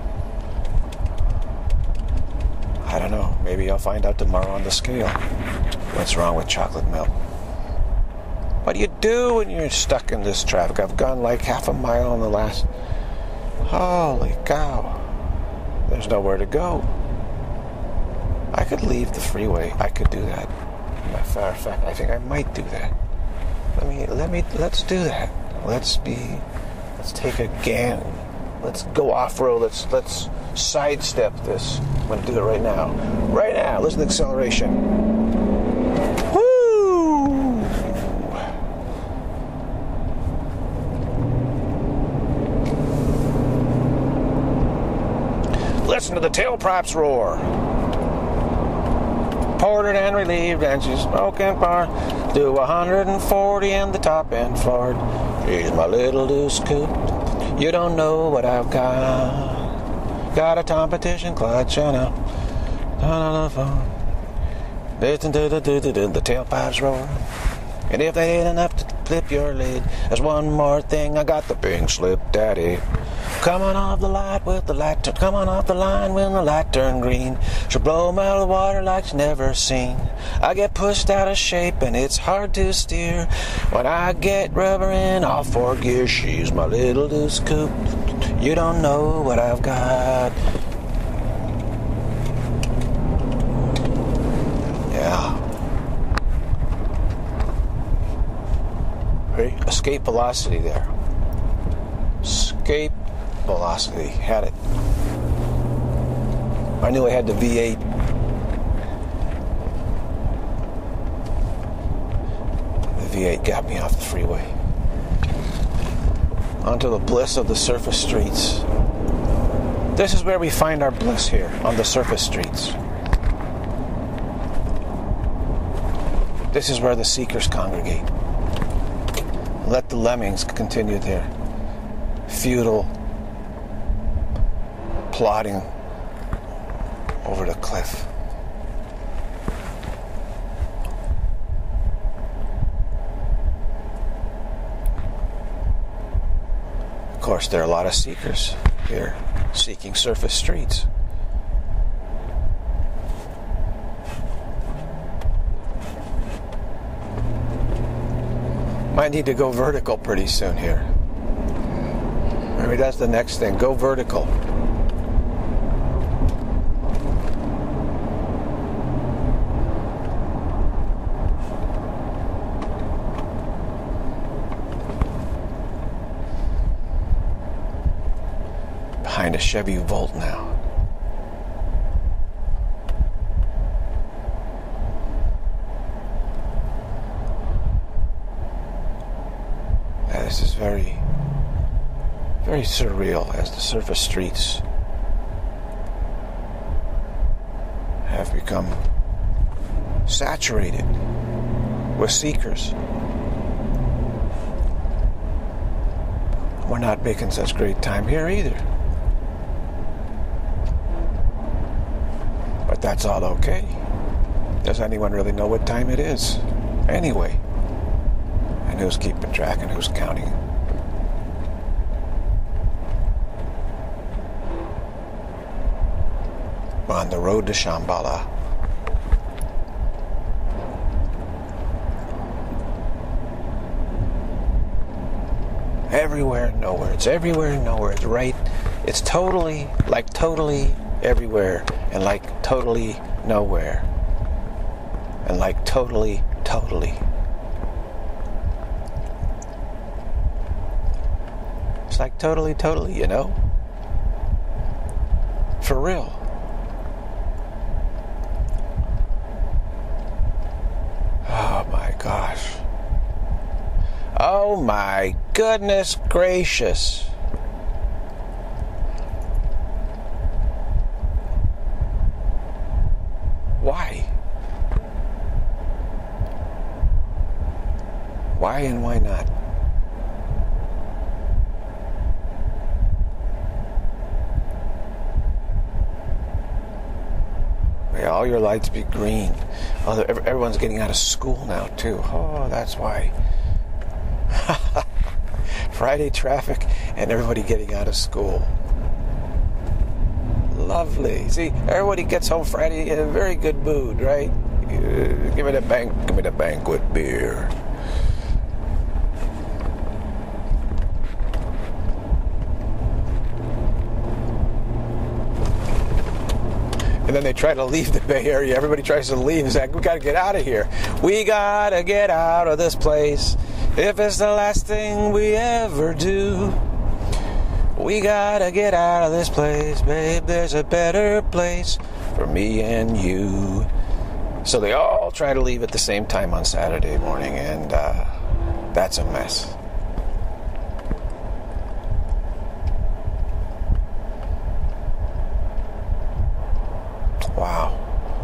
I don't know. Maybe I'll find out tomorrow on the scale. What's wrong with chocolate milk? What do you do when you're stuck in this traffic? I've gone like half a mile in the last... Holy cow. There's nowhere to go. I could leave the freeway. I could do that. As a matter of fact, I think I might do that. Let me, let me, let's do that. Let's be, let's take a gan. Let's go off-road. Let's, let's sidestep this. I'm going to do it right now. Right now. Listen to the acceleration. Listen to the tailpipes roar. Ported and relieved, and she's smoking par. Do one hundred forty in the top end floored. Here's my little loose coupe. You don't know what I've got. Got a competition clutch and a listen to the, the, the, the tailpipes roar. And if they ain't enough to flip your lid, there's one more thing. I got the pink slip daddy. Coming off the light with the light, t- coming off the line when the light turned green. She'll blow me out of the water like she's never seen. I get pushed out of shape and it's hard to steer. When I get rubber in all four gears, she's my little loose coupe. You don't know what I've got. Yeah. Hey, escape velocity there. Escape velocity. Had it. I knew I had the V eight. The V eight got me off the freeway. Onto the bliss of the surface streets. This is where we find our bliss here, on the surface streets. This is where the seekers congregate. Let the lemmings continue their futile plodding over the cliff. Of course, there are a lot of seekers here seeking surface streets. Might need to go vertical pretty soon here. Maybe that's the next thing. Go vertical. Behind a Chevy Volt now. Yeah, this is very, very surreal as the surface streets have become saturated with seekers. We're not making such great time here either. But that's all okay. Does anyone really know what time it is? Anyway. And who's keeping track and who's counting? We're on the road to Shamballa. Everywhere, nowhere. It's everywhere, nowhere. It's right. It's totally, like totally everywhere, and like totally nowhere. And like totally, totally. It's like totally, totally, you know? For real. Oh my gosh. Oh my goodness gracious. Why? Why and why not? May all your lights be green. Oh, everyone's getting out of school now too. Oh, that's why. Friday traffic and everybody getting out of school. Lovely. See, everybody gets home Friday in a very good mood, right? Uh, give me the bank, give me the banquet beer. And then they try to leave the Bay Area. Everybody tries to leave. It's like, we got to get out of here. We got to get out of this place. If it's the last thing we ever do. We got to get out of this place, babe. There's a better place for me and you. So they all try to leave at the same time on Saturday morning. And uh, that's a mess. Wow.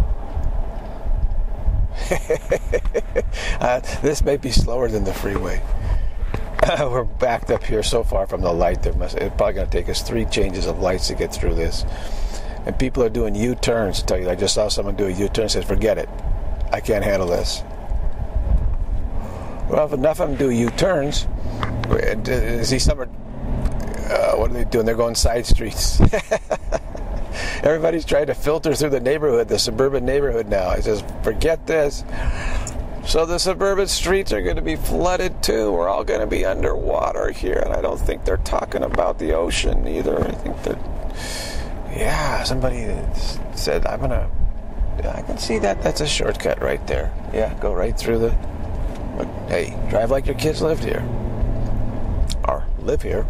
uh, this may be slower than the freeway. We're backed up here so far from the light. There must, it's probably going to take us three changes of lights to get through this. And people are doing U-turns. To tell you, I just saw someone do a U-turn and says, forget it. I can't handle this. Well, if enough of them do U-turns, see some are, uh, what are they doing? They're going side streets. Everybody's trying to filter through the neighborhood, the suburban neighborhood now. I says, forget this. So the suburban streets are going to be flooded too. We're all going to be underwater here. And I don't think they're talking about the ocean either. I think that, yeah, somebody said, I'm going to, I can see that. That's a shortcut right there. Yeah, go right through the, but hey, drive like your kids lived here. Or live here.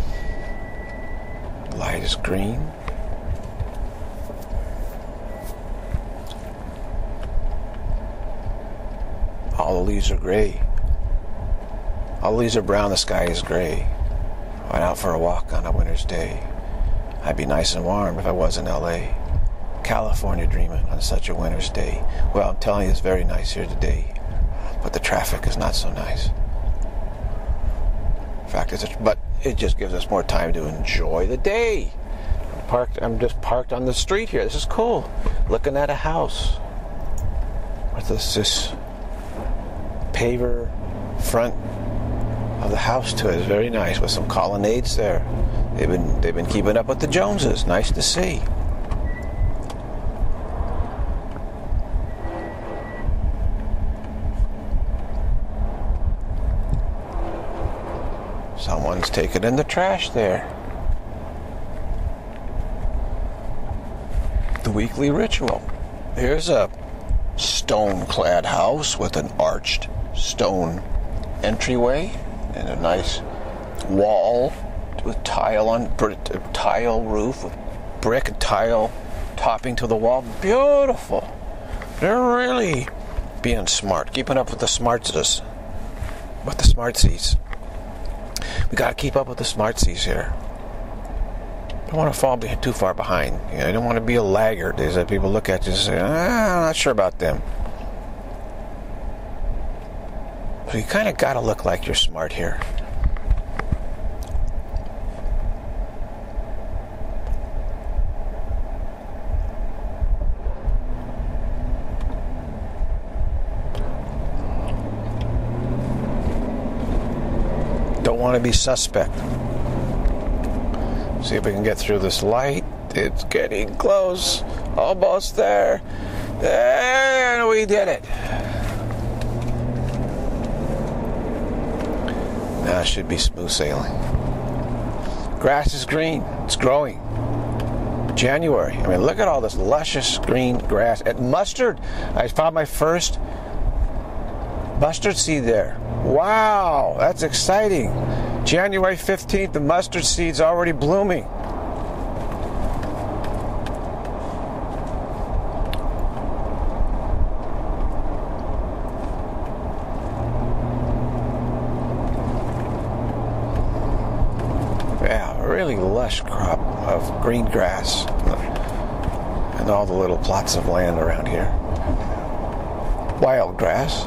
Light is green. All the leaves are gray. All the leaves are brown, the sky is gray. Went out for a walk on a winter's day. I'd be nice and warm if I was in L A. California dreaming on such a winter's day. Well, I'm telling you, it's very nice here today. But the traffic is not so nice. In fact, it's a, but it just gives us more time to enjoy the day. I'm parked. I'm just parked on the street here. This is cool. Looking at a house. What's this? This paver front of the house to it is very nice with some colonnades there. They've been they've been keeping up with the Joneses. Nice to see. Someone's taking in the trash there. The weekly ritual. Here's a stone-clad house with an arched stone entryway and a nice wall with tile on tile roof with brick and tile topping to the wall. Beautiful. They're really being smart, keeping up with the smartness, with the smartsies. We got to keep up with the smartsies here. Don't want to fall too far behind. You know, I don't want to be a laggard. There's that people look at you and say, ah, I'm not sure about them. So you kind of got to look like you're smart here. Don't want to be suspect. See if we can get through this light. It's getting close. Almost there. There, we did it. Now it should be smooth sailing. Grass is green. It's growing. January. I mean, look at all this luscious green grass. And mustard. I found my first mustard seed there. Wow, that's exciting. January fifteenth, the mustard seed's already blooming. Yeah, a really lush crop of green grass and all the little plots of land around here. Wild grass.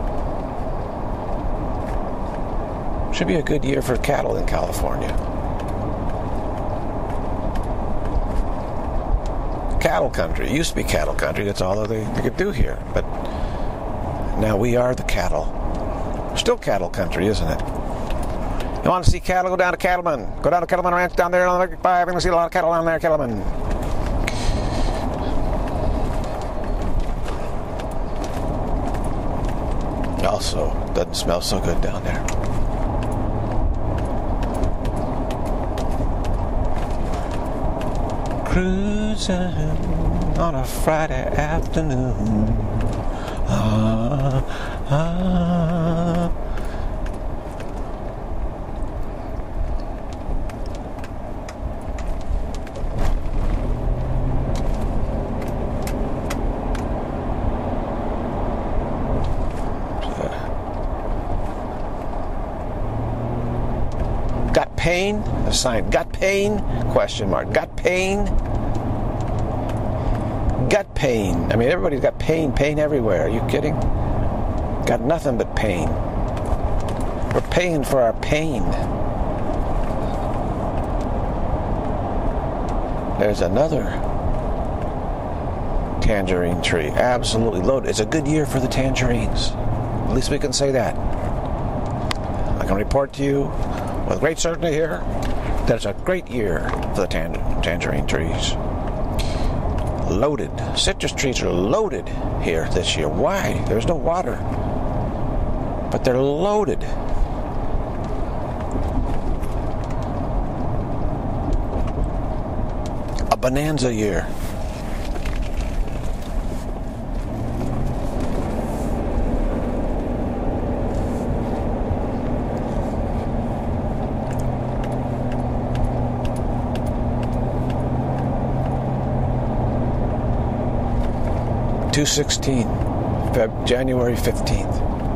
Should be a good year for cattle in California. Cattle country. It used to be cattle country. That's all they, they could do here. But now we are the cattle. Still cattle country, isn't it? You want to see cattle? Go down to Cattleman. Go down to Cattleman Ranch down there on the five. You're going to see a lot of cattle down there, Cattleman. Also, doesn't smell so good down there. Cruising on a Friday afternoon. Ah, ah. Got pain? A sign. Got pain? Question mark. Got pain? Gut pain. I mean, everybody's got pain. Pain everywhere. Are you kidding? Got nothing but pain. We're paying for our pain. There's another tangerine tree. Absolutely loaded. It's a good year for the tangerines. At least we can say that. I can report to you with great certainty here that it's a great year for the tang- tangerine trees. Loaded. Citrus trees are loaded here this year. Why? There's no water. But they're loaded. A bonanza year. two sixteen, Feb- January fifteenth.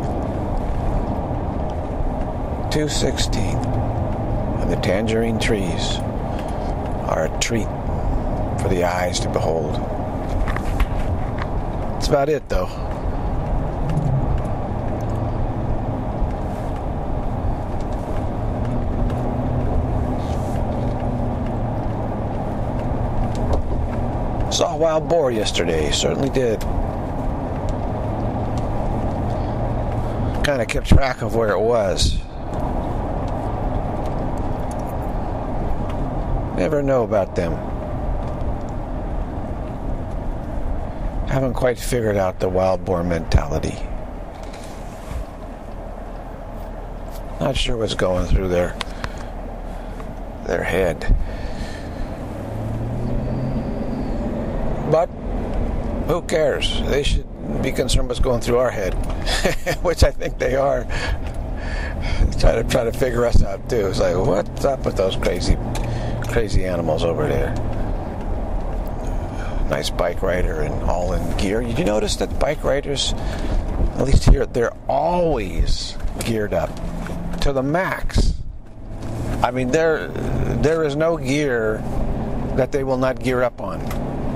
two sixteen. And the tangerine trees are a treat for the eyes to behold. That's about it, though. Saw a wild boar yesterday, certainly did. Kind of kept track of where it was. Never know about them. Haven't quite figured out the wild boar mentality. Not sure what's going through their their head. But who cares? They should be concerned what's going through our head, which I think they are. Try to try to figure us out too. It's like, what's up with those crazy, crazy animals over there? Nice bike rider and all in gear. Did you notice that bike riders, at least here, they're always geared up to the max. I mean, there there is no gear that they will not gear up on.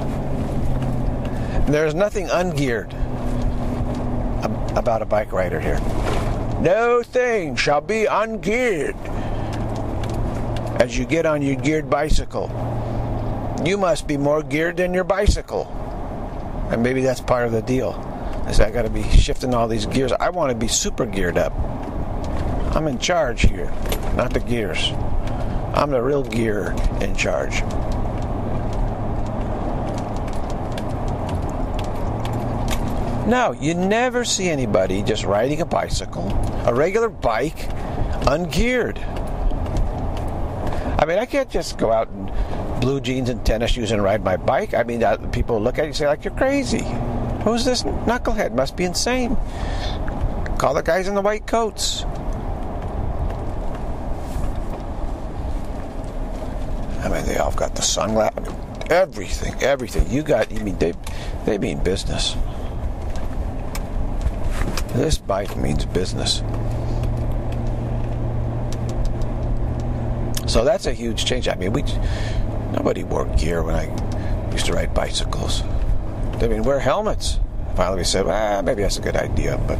There's nothing ungeared about a bike rider here. No thing shall be ungeared. As you get on your geared bicycle, you must be more geared than your bicycle. And maybe that's part of the deal. Is I got to be shifting all these gears. I want to be super geared up. I'm in charge here, not the gears. I'm the real gear in charge. No, you never see anybody just riding a bicycle, a regular bike, ungeared. I mean, I can't just go out in blue jeans and tennis shoes and ride my bike. I mean, uh, people look at you and say, like, you're crazy. Who's this knucklehead? Must be insane. Call the guys in the white coats. I mean, they all got the sunglasses. Everything, everything. You got, you mean, they, they mean business. This bike means business. So that's a huge change. I mean, we nobody wore gear when I used to ride bicycles. They didn't wear helmets. Finally, we said, well, maybe that's a good idea, but.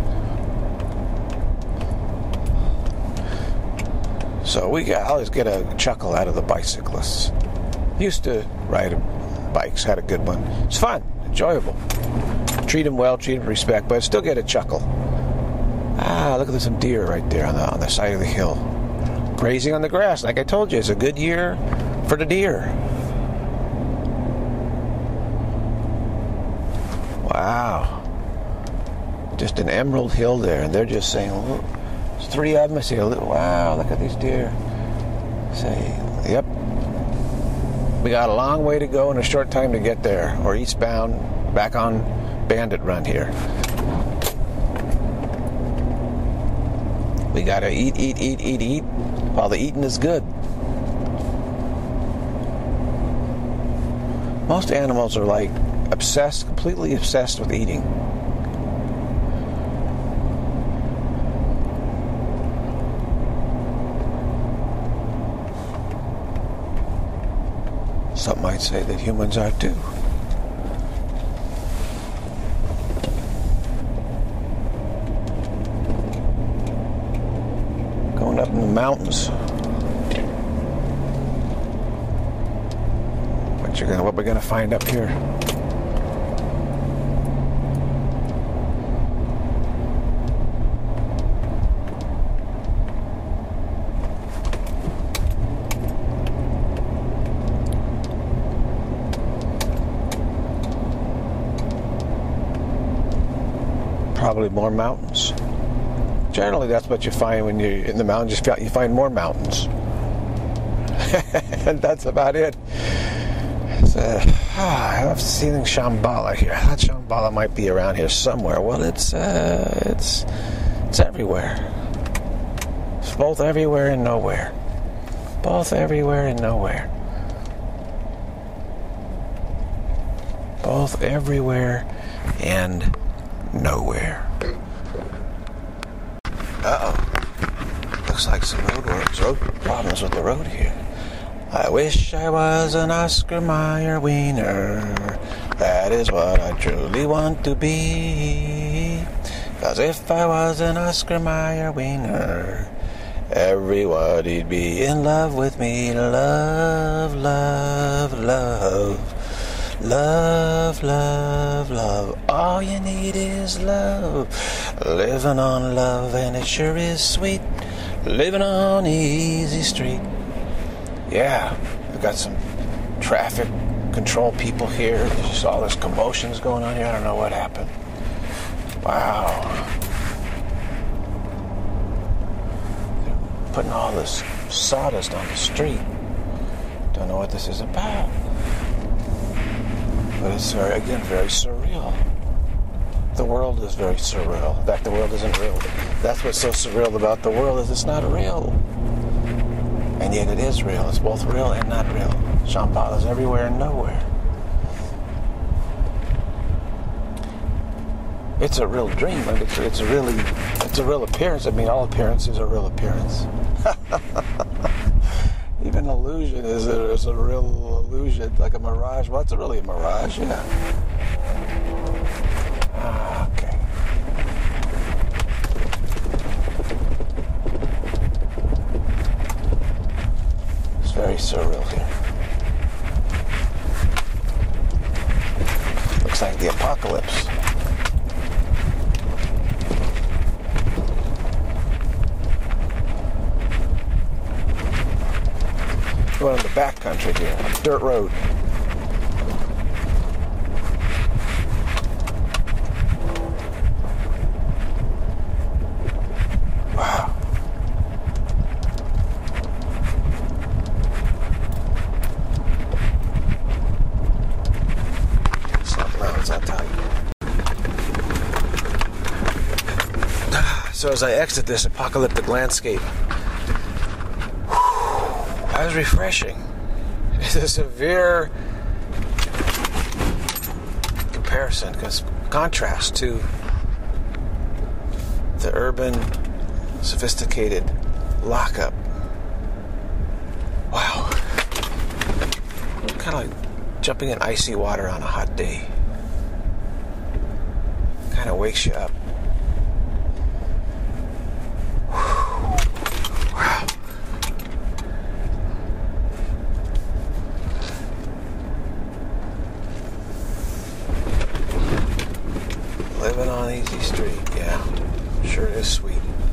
So we got, I always get a chuckle out of the bicyclists. Used to ride bikes, had a good one. It's fun, enjoyable. Treat them well, treat them with respect, but still get a chuckle. Ah, look at some deer right there on the on the side of the hill, grazing on the grass. Like I told you, it's a good year for the deer. Wow, just an emerald hill there, and they're just saying, look, there's three of them. I say, wow, look at these deer. Say, yep. We got a long way to go and a short time to get there. Or eastbound, back on Bandit Run here. We gotta eat, eat, eat, eat, eat, while the eating is good. Most animals are like obsessed, completely obsessed with eating. Some might say that humans are too. Going up in the mountains. What you're gonna, what we're gonna find up here? Probably more mountains. Generally, that's what you find when you're in the mountains. You find more mountains. And that's about it. So, ah, I've seen Shamballa here. I thought Shamballa might be around here somewhere. Well, it's uh, it's it's everywhere. It's both everywhere and nowhere. Both everywhere and nowhere. Both everywhere and nowhere. Uh-oh. Looks like some road works, road problems with the road here. I wish I was an Oscar Mayer wiener. That is what I truly want to be. 'Cause if I was an Oscar Mayer wiener, everybody'd be in love with me. Love, love, love. Love, love, love. All you need is love. Living on love, and it sure is sweet. Living on Easy Street. Yeah, we've got some traffic control people here. There's just all this commotion's going on here. I don't know what happened. Wow. They're putting all this sawdust on the street. Don't know what this is about. But it's, very, again, very surreal. The world is very surreal. In fact, the world isn't real. That's what's so surreal about the world, is it's not real. And yet it is real. It's both real and not real. Shamballa's everywhere and nowhere. It's a real dream. And it's, it's a really, it's a real appearance. I mean, all appearance is a real appearance. Even illusion is a, is a real illusion, like a mirage. Well, it's really a mirage, yeah. Ah, okay. It's very surreal here. Looks like the apocalypse. Going in the back country here, a dirt road. Wow. So as I exit this apocalyptic landscape, whew, that was refreshing. It's a severe comparison, because contrast to the urban, sophisticated lockup. Wow. Kind of like jumping in icy water on a hot day. Kind of wakes you up. Wow. Living on Easy Street, yeah. Sure is sweet.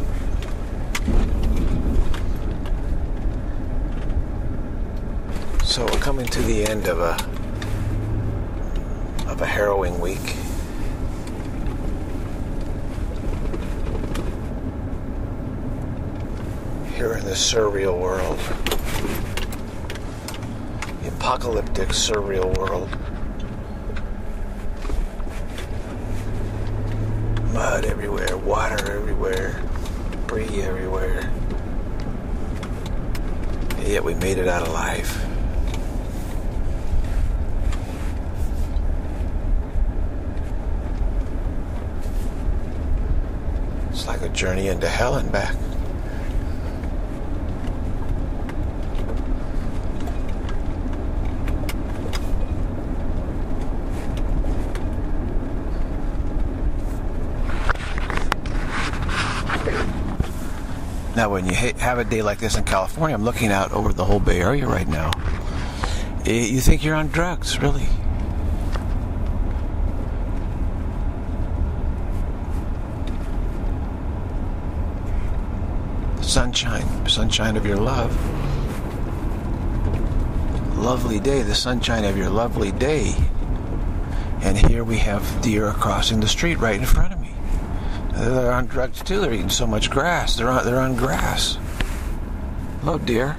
So we're coming to the end of a of a harrowing week. Here in this surreal world. The apocalyptic surreal world. Mud everywhere, water everywhere, debris everywhere. And yet we made it out alive. It's like a journey into hell and back. Now, when you have a day like this in California, I'm looking out over the whole Bay Area right now. You think you're on drugs, really. Sunshine, sunshine of your love. Lovely day, the sunshine of your lovely day. And here we have deer crossing the street right in front of me. They're on drugs too. They're eating so much grass. They're on, they're on grass. Hello, deer.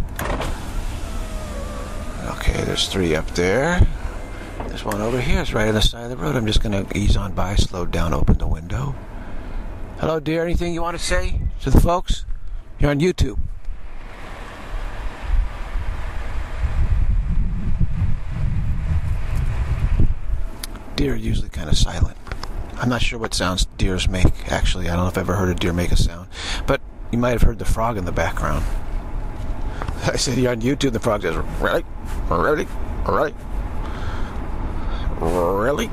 Okay, there's three up there. There's one over here. It's right on the side of the road. I'm just going to ease on by, slow down, open the window. Hello, deer. Anything you want to say to the folks? You're on YouTube. Deer are usually kind of silent. I'm not sure what sounds deers make, actually. I don't know if I've ever heard a deer make a sound. But you might have heard the frog in the background. I said, you're on YouTube, the frog says, really? Really? Really? Really?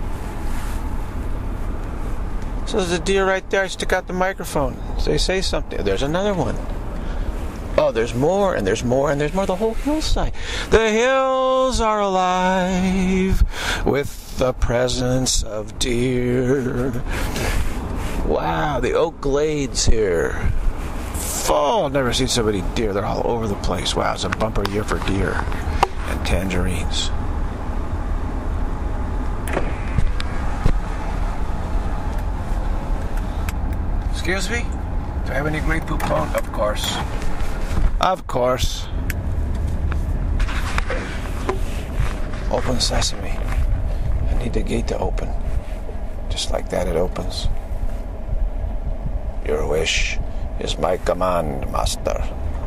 So there's a deer right there. I stick out the microphone. Say, say something. There's another one. Oh, there's more, and there's more, and there's more. The whole hillside. The hills are alive with the presence of deer. Wow, the oak glades here. Full. I've never seen so many deer. They're all over the place. Wow, it's a bumper year for deer and tangerines. Excuse me? Do I have any Grey Poupon? Of course. Of course. Open sesame. I need the gate to open. Just like that, it opens. Your wish is my command, master.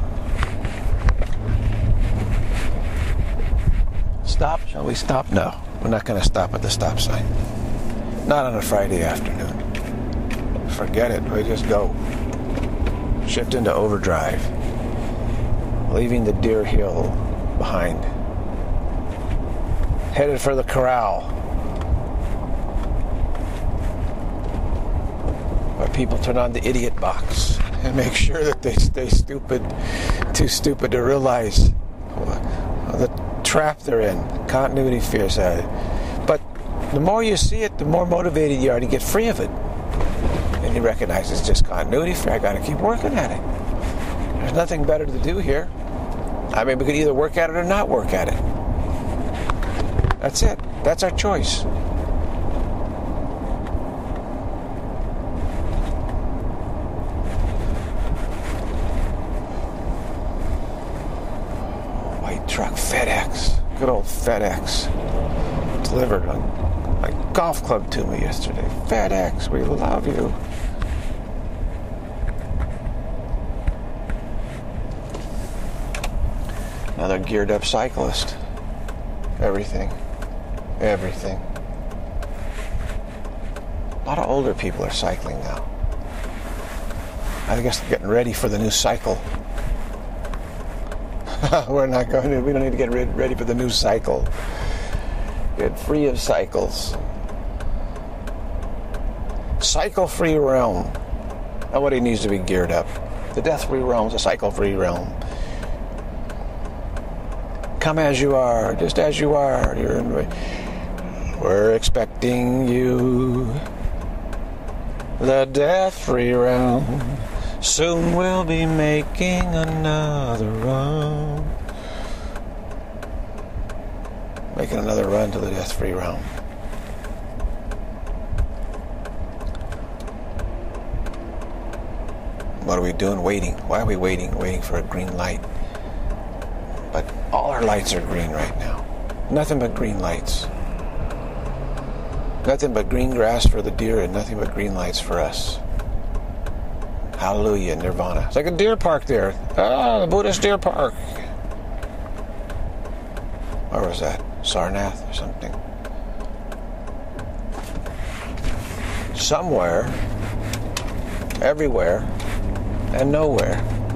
Stop? Shall we stop? No. We're not going to stop at the stop sign. Not on a Friday afternoon. Forget it. We just go. Shift into overdrive. Leaving the Deer Hill behind. Headed for the corral. Where people turn on the idiot box and make sure that they stay stupid, too stupid to realize the trap they're in. Continuity fears at it. But the more you see it, the more motivated you are to get free of it. And you recognize it's just continuity fear. I got to keep working at it. There's nothing better to do here. I mean, we could either work at it or not work at it. That's it. That's our choice. White truck, FedEx. Good old FedEx. Delivered a, a golf club to me yesterday. FedEx, we love you. Another geared up cyclist. Everything. Everything. A lot of older people are cycling now. I guess they're getting ready for the new cycle. We're not going to, we don't need to get ready for the new cycle. Get free of cycles. Cycle-free realm. Nobody needs to be geared up. The death-free realm is a cycle-free realm. Come as you are, just as you are. You're in, we're expecting you. The death-free realm. Soon we'll be making another run. Making another run to the death-free realm. What are we doing? Waiting. Why are we waiting? Waiting for a green light. But all our lights are green right now. Nothing but green lights. Nothing but green grass for the deer and nothing but green lights for us. Hallelujah, nirvana. It's like a deer park there. Ah, the Buddhist deer park. Where was that? Sarnath or something? Somewhere, everywhere, and nowhere.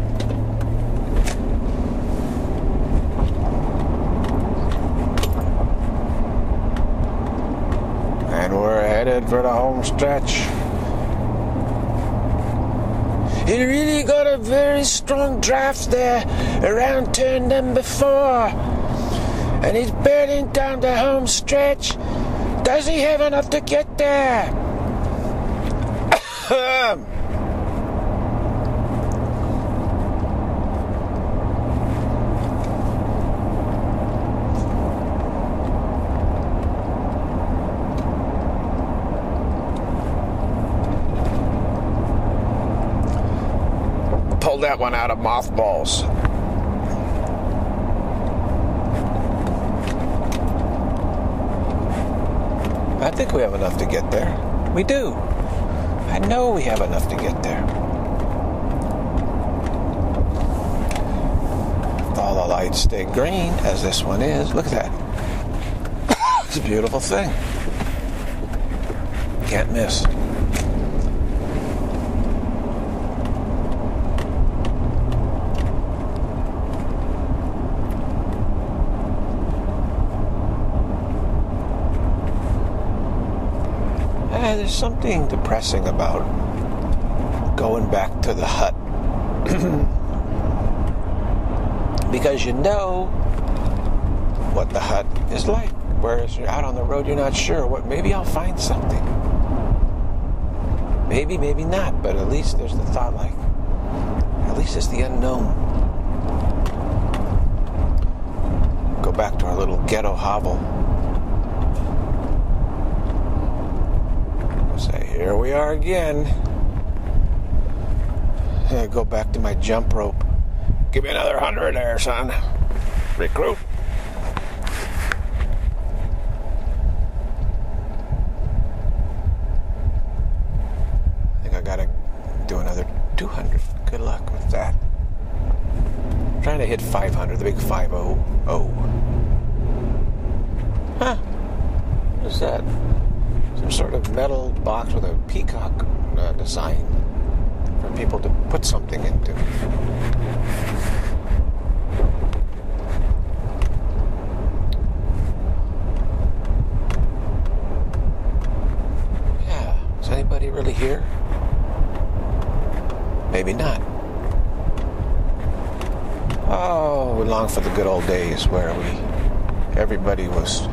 And we're headed for the home stretch. He really got a very strong draft there around turn number four. And he's barreling down the home stretch. Does he have enough to get there? Pulled that one out of mothballs. I think we have enough to get there. We do. I know we have enough to get there. If all the lights stay green, as this one is, look at that. It's a beautiful thing. Can't miss. There's something depressing about going back to the hut. Because you know what the hut is like. Whereas you're out on the road, you're not sure. What? Maybe I'll find something. Maybe, maybe not. But at least there's the thought like, at least it's the unknown. Go back to our little ghetto hovel. Say, here we are again. I go back to my jump rope. Give me another hundred there, son. Recruit. I think I gotta do another two hundred. Good luck with that. I'm trying to hit five hundred, the big five oh oh. Huh. What is that? Some sort of metal box with a peacock uh, design for people to put something into. Yeah, is anybody really here? Maybe not. Oh, we long for the good old days where we, everybody was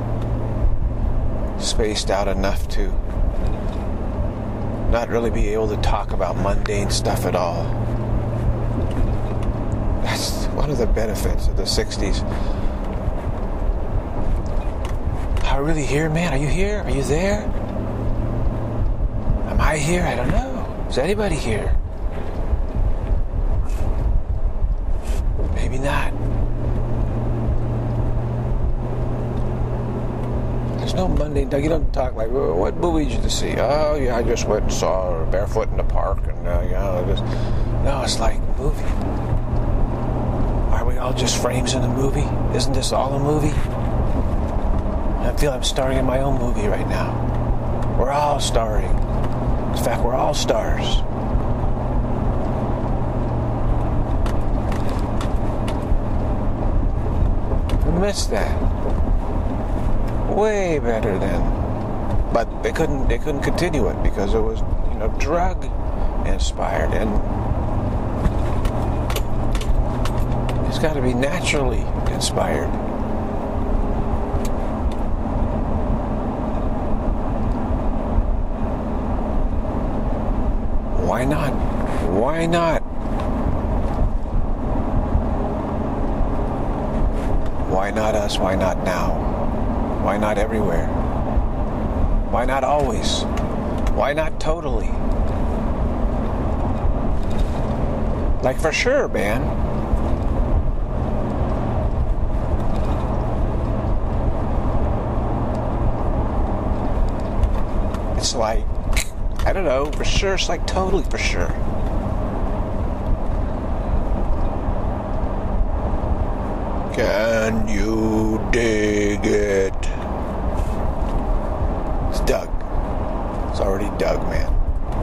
spaced out enough to not really be able to talk about mundane stuff at all. That's one of the benefits of the sixties. Are you really here, man? Are you here? Are you there? Am I here? I don't know. Is anybody here? Maybe not. There's no mundane. You don't talk like, what movie did you see? Oh, yeah, I just went and saw Barefoot in the Park, and uh, you know, just no. It's like movie. Are we all just frames in a movie? Isn't this all a movie? I feel I'm starring in my own movie right now. We're all starring. In fact, we're all stars. I missed that. Way better then. But they couldn't they couldn't continue it because it was, you know, drug inspired, and it's got to be naturally inspired. Why not? Why not? Why not us? Why not now? Why not everywhere? Why not always? Why not totally? Like for sure, man. It's like, I don't know, for sure, it's like totally for sure. Can you dig it? It's dug. It's already dug, man.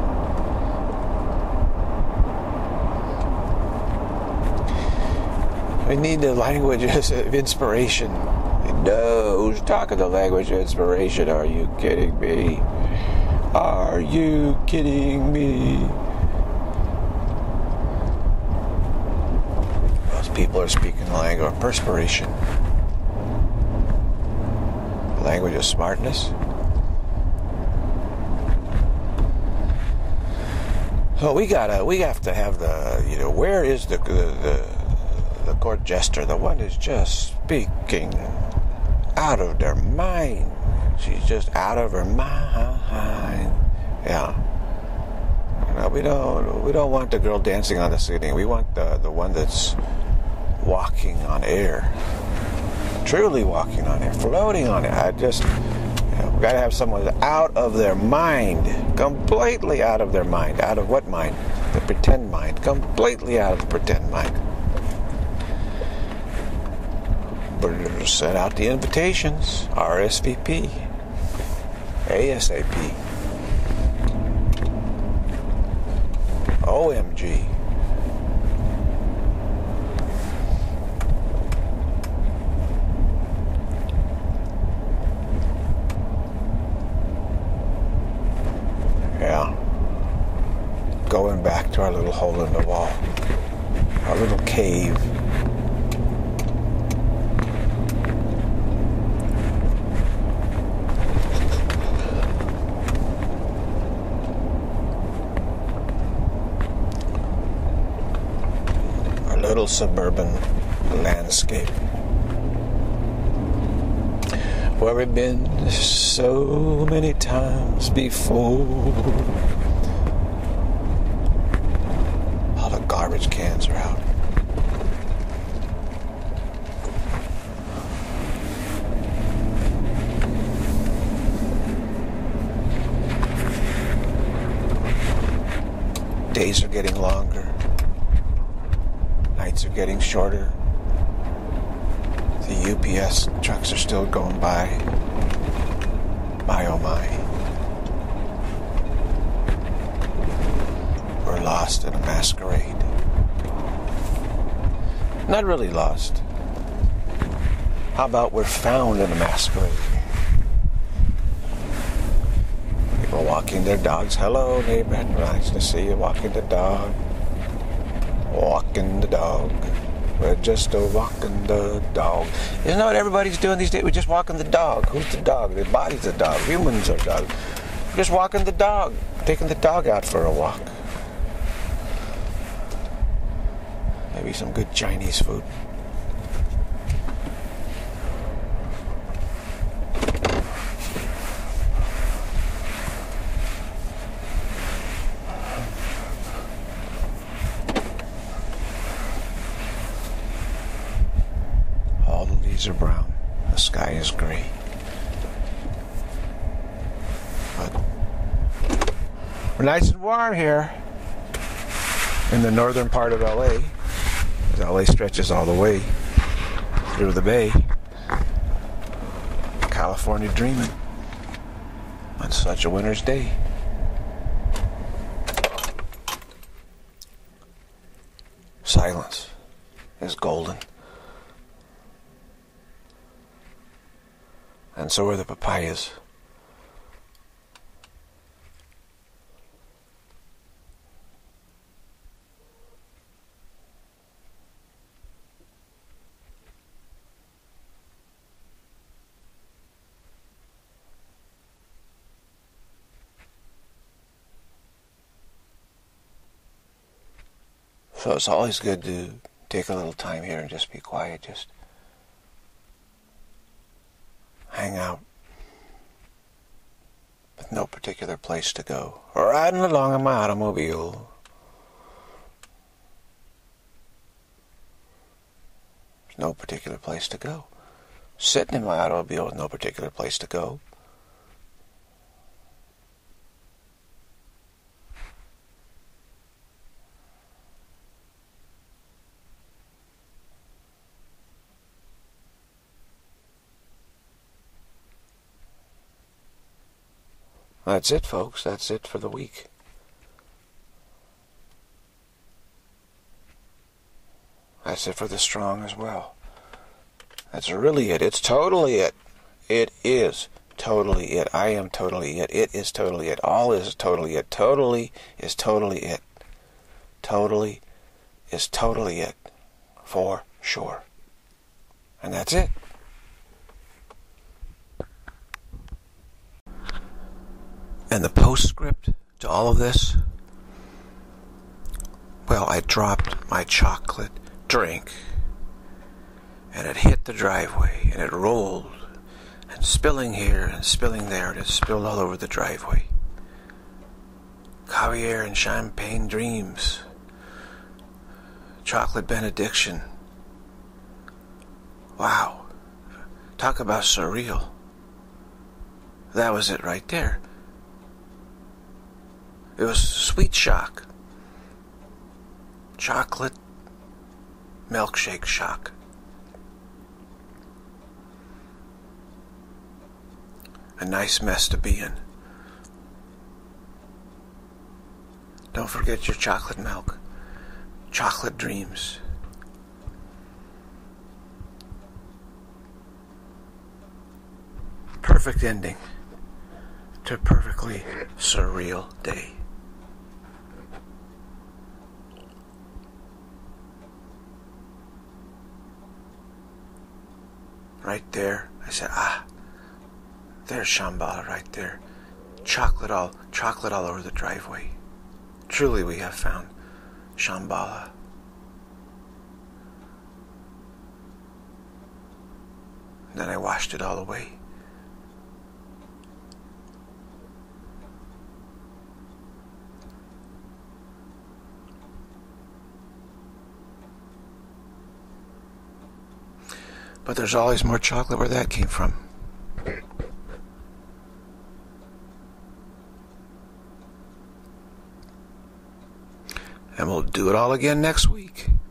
We need the languages of inspiration. No, who's talking the language of inspiration? Are you kidding me? Are you kidding me? Those people are speaking the language of perspiration. The language of smartness. So we gotta, we have to have the, you know, where is the the the, the court jester, the one who's just speaking out of their mind. She's just out of her mind. Yeah. No, we don't. We don't want the girl dancing on the ceiling. We want the the one that's walking on air, truly walking on air, floating on it. I just, you know, we got to have someone that's out of their mind, completely out of their mind. Out of what mind? The pretend mind. Completely out of the pretend mind. But send out the invitations. R S V P. ASAP. O M G. Yeah. Going back to our little hole in the wall. Our little cave. Little suburban landscape where we've been so many times before. All the garbage cans are out. Days are getting longer. Nights are getting shorter. The U P S trucks are still going by. My oh my. We're lost in a masquerade. Not really lost. How about we're found in a masquerade? People walking their dogs. Hello, neighbor. Nice to see you walking the dog. Walking the dog. We're just a walking the dog. Isn't that what everybody's doing these days? We're just walking the dog. Who's the dog? The body's the dog. Humans are dogs. We're just walking the dog. Taking the dog out for a walk. Maybe some good Chinese food. Are brown. The sky is gray. But we're nice and warm here in the northern part of L A. L A stretches all the way through the bay. California dreaming on such a winter's day. Silence is golden. And so are the papayas. So it's always good to take a little time here and just be quiet, just hang out with no particular place to go, or riding along in my automobile. There's no particular place to go. Sitting in my automobile with no particular place to go. That's it, folks. That's it for the week. That's it for the strong as well. That's really it. It's totally it. It is totally it. I am totally it. It is totally it. All is totally it. Totally is totally it. Totally is totally it. For sure. And that's it. And the postscript to all of this, well, I dropped my chocolate drink, and it hit the driveway, and it rolled, and spilling here and spilling there, and it spilled all over the driveway. Caviar and champagne dreams, chocolate benediction. Wow, talk about surreal. That was it right there. It was sweet shock. Chocolate milkshake shock. A nice mess to be in. Don't forget your chocolate milk. Chocolate dreams. Perfect ending to a perfectly surreal day. Right there, I said, ah, there's Shamballa right there. Chocolate all, chocolate all over the driveway. Truly we have found Shamballa. And then I washed it all away. But there's always more chocolate where that came from. And we'll do it all again next week.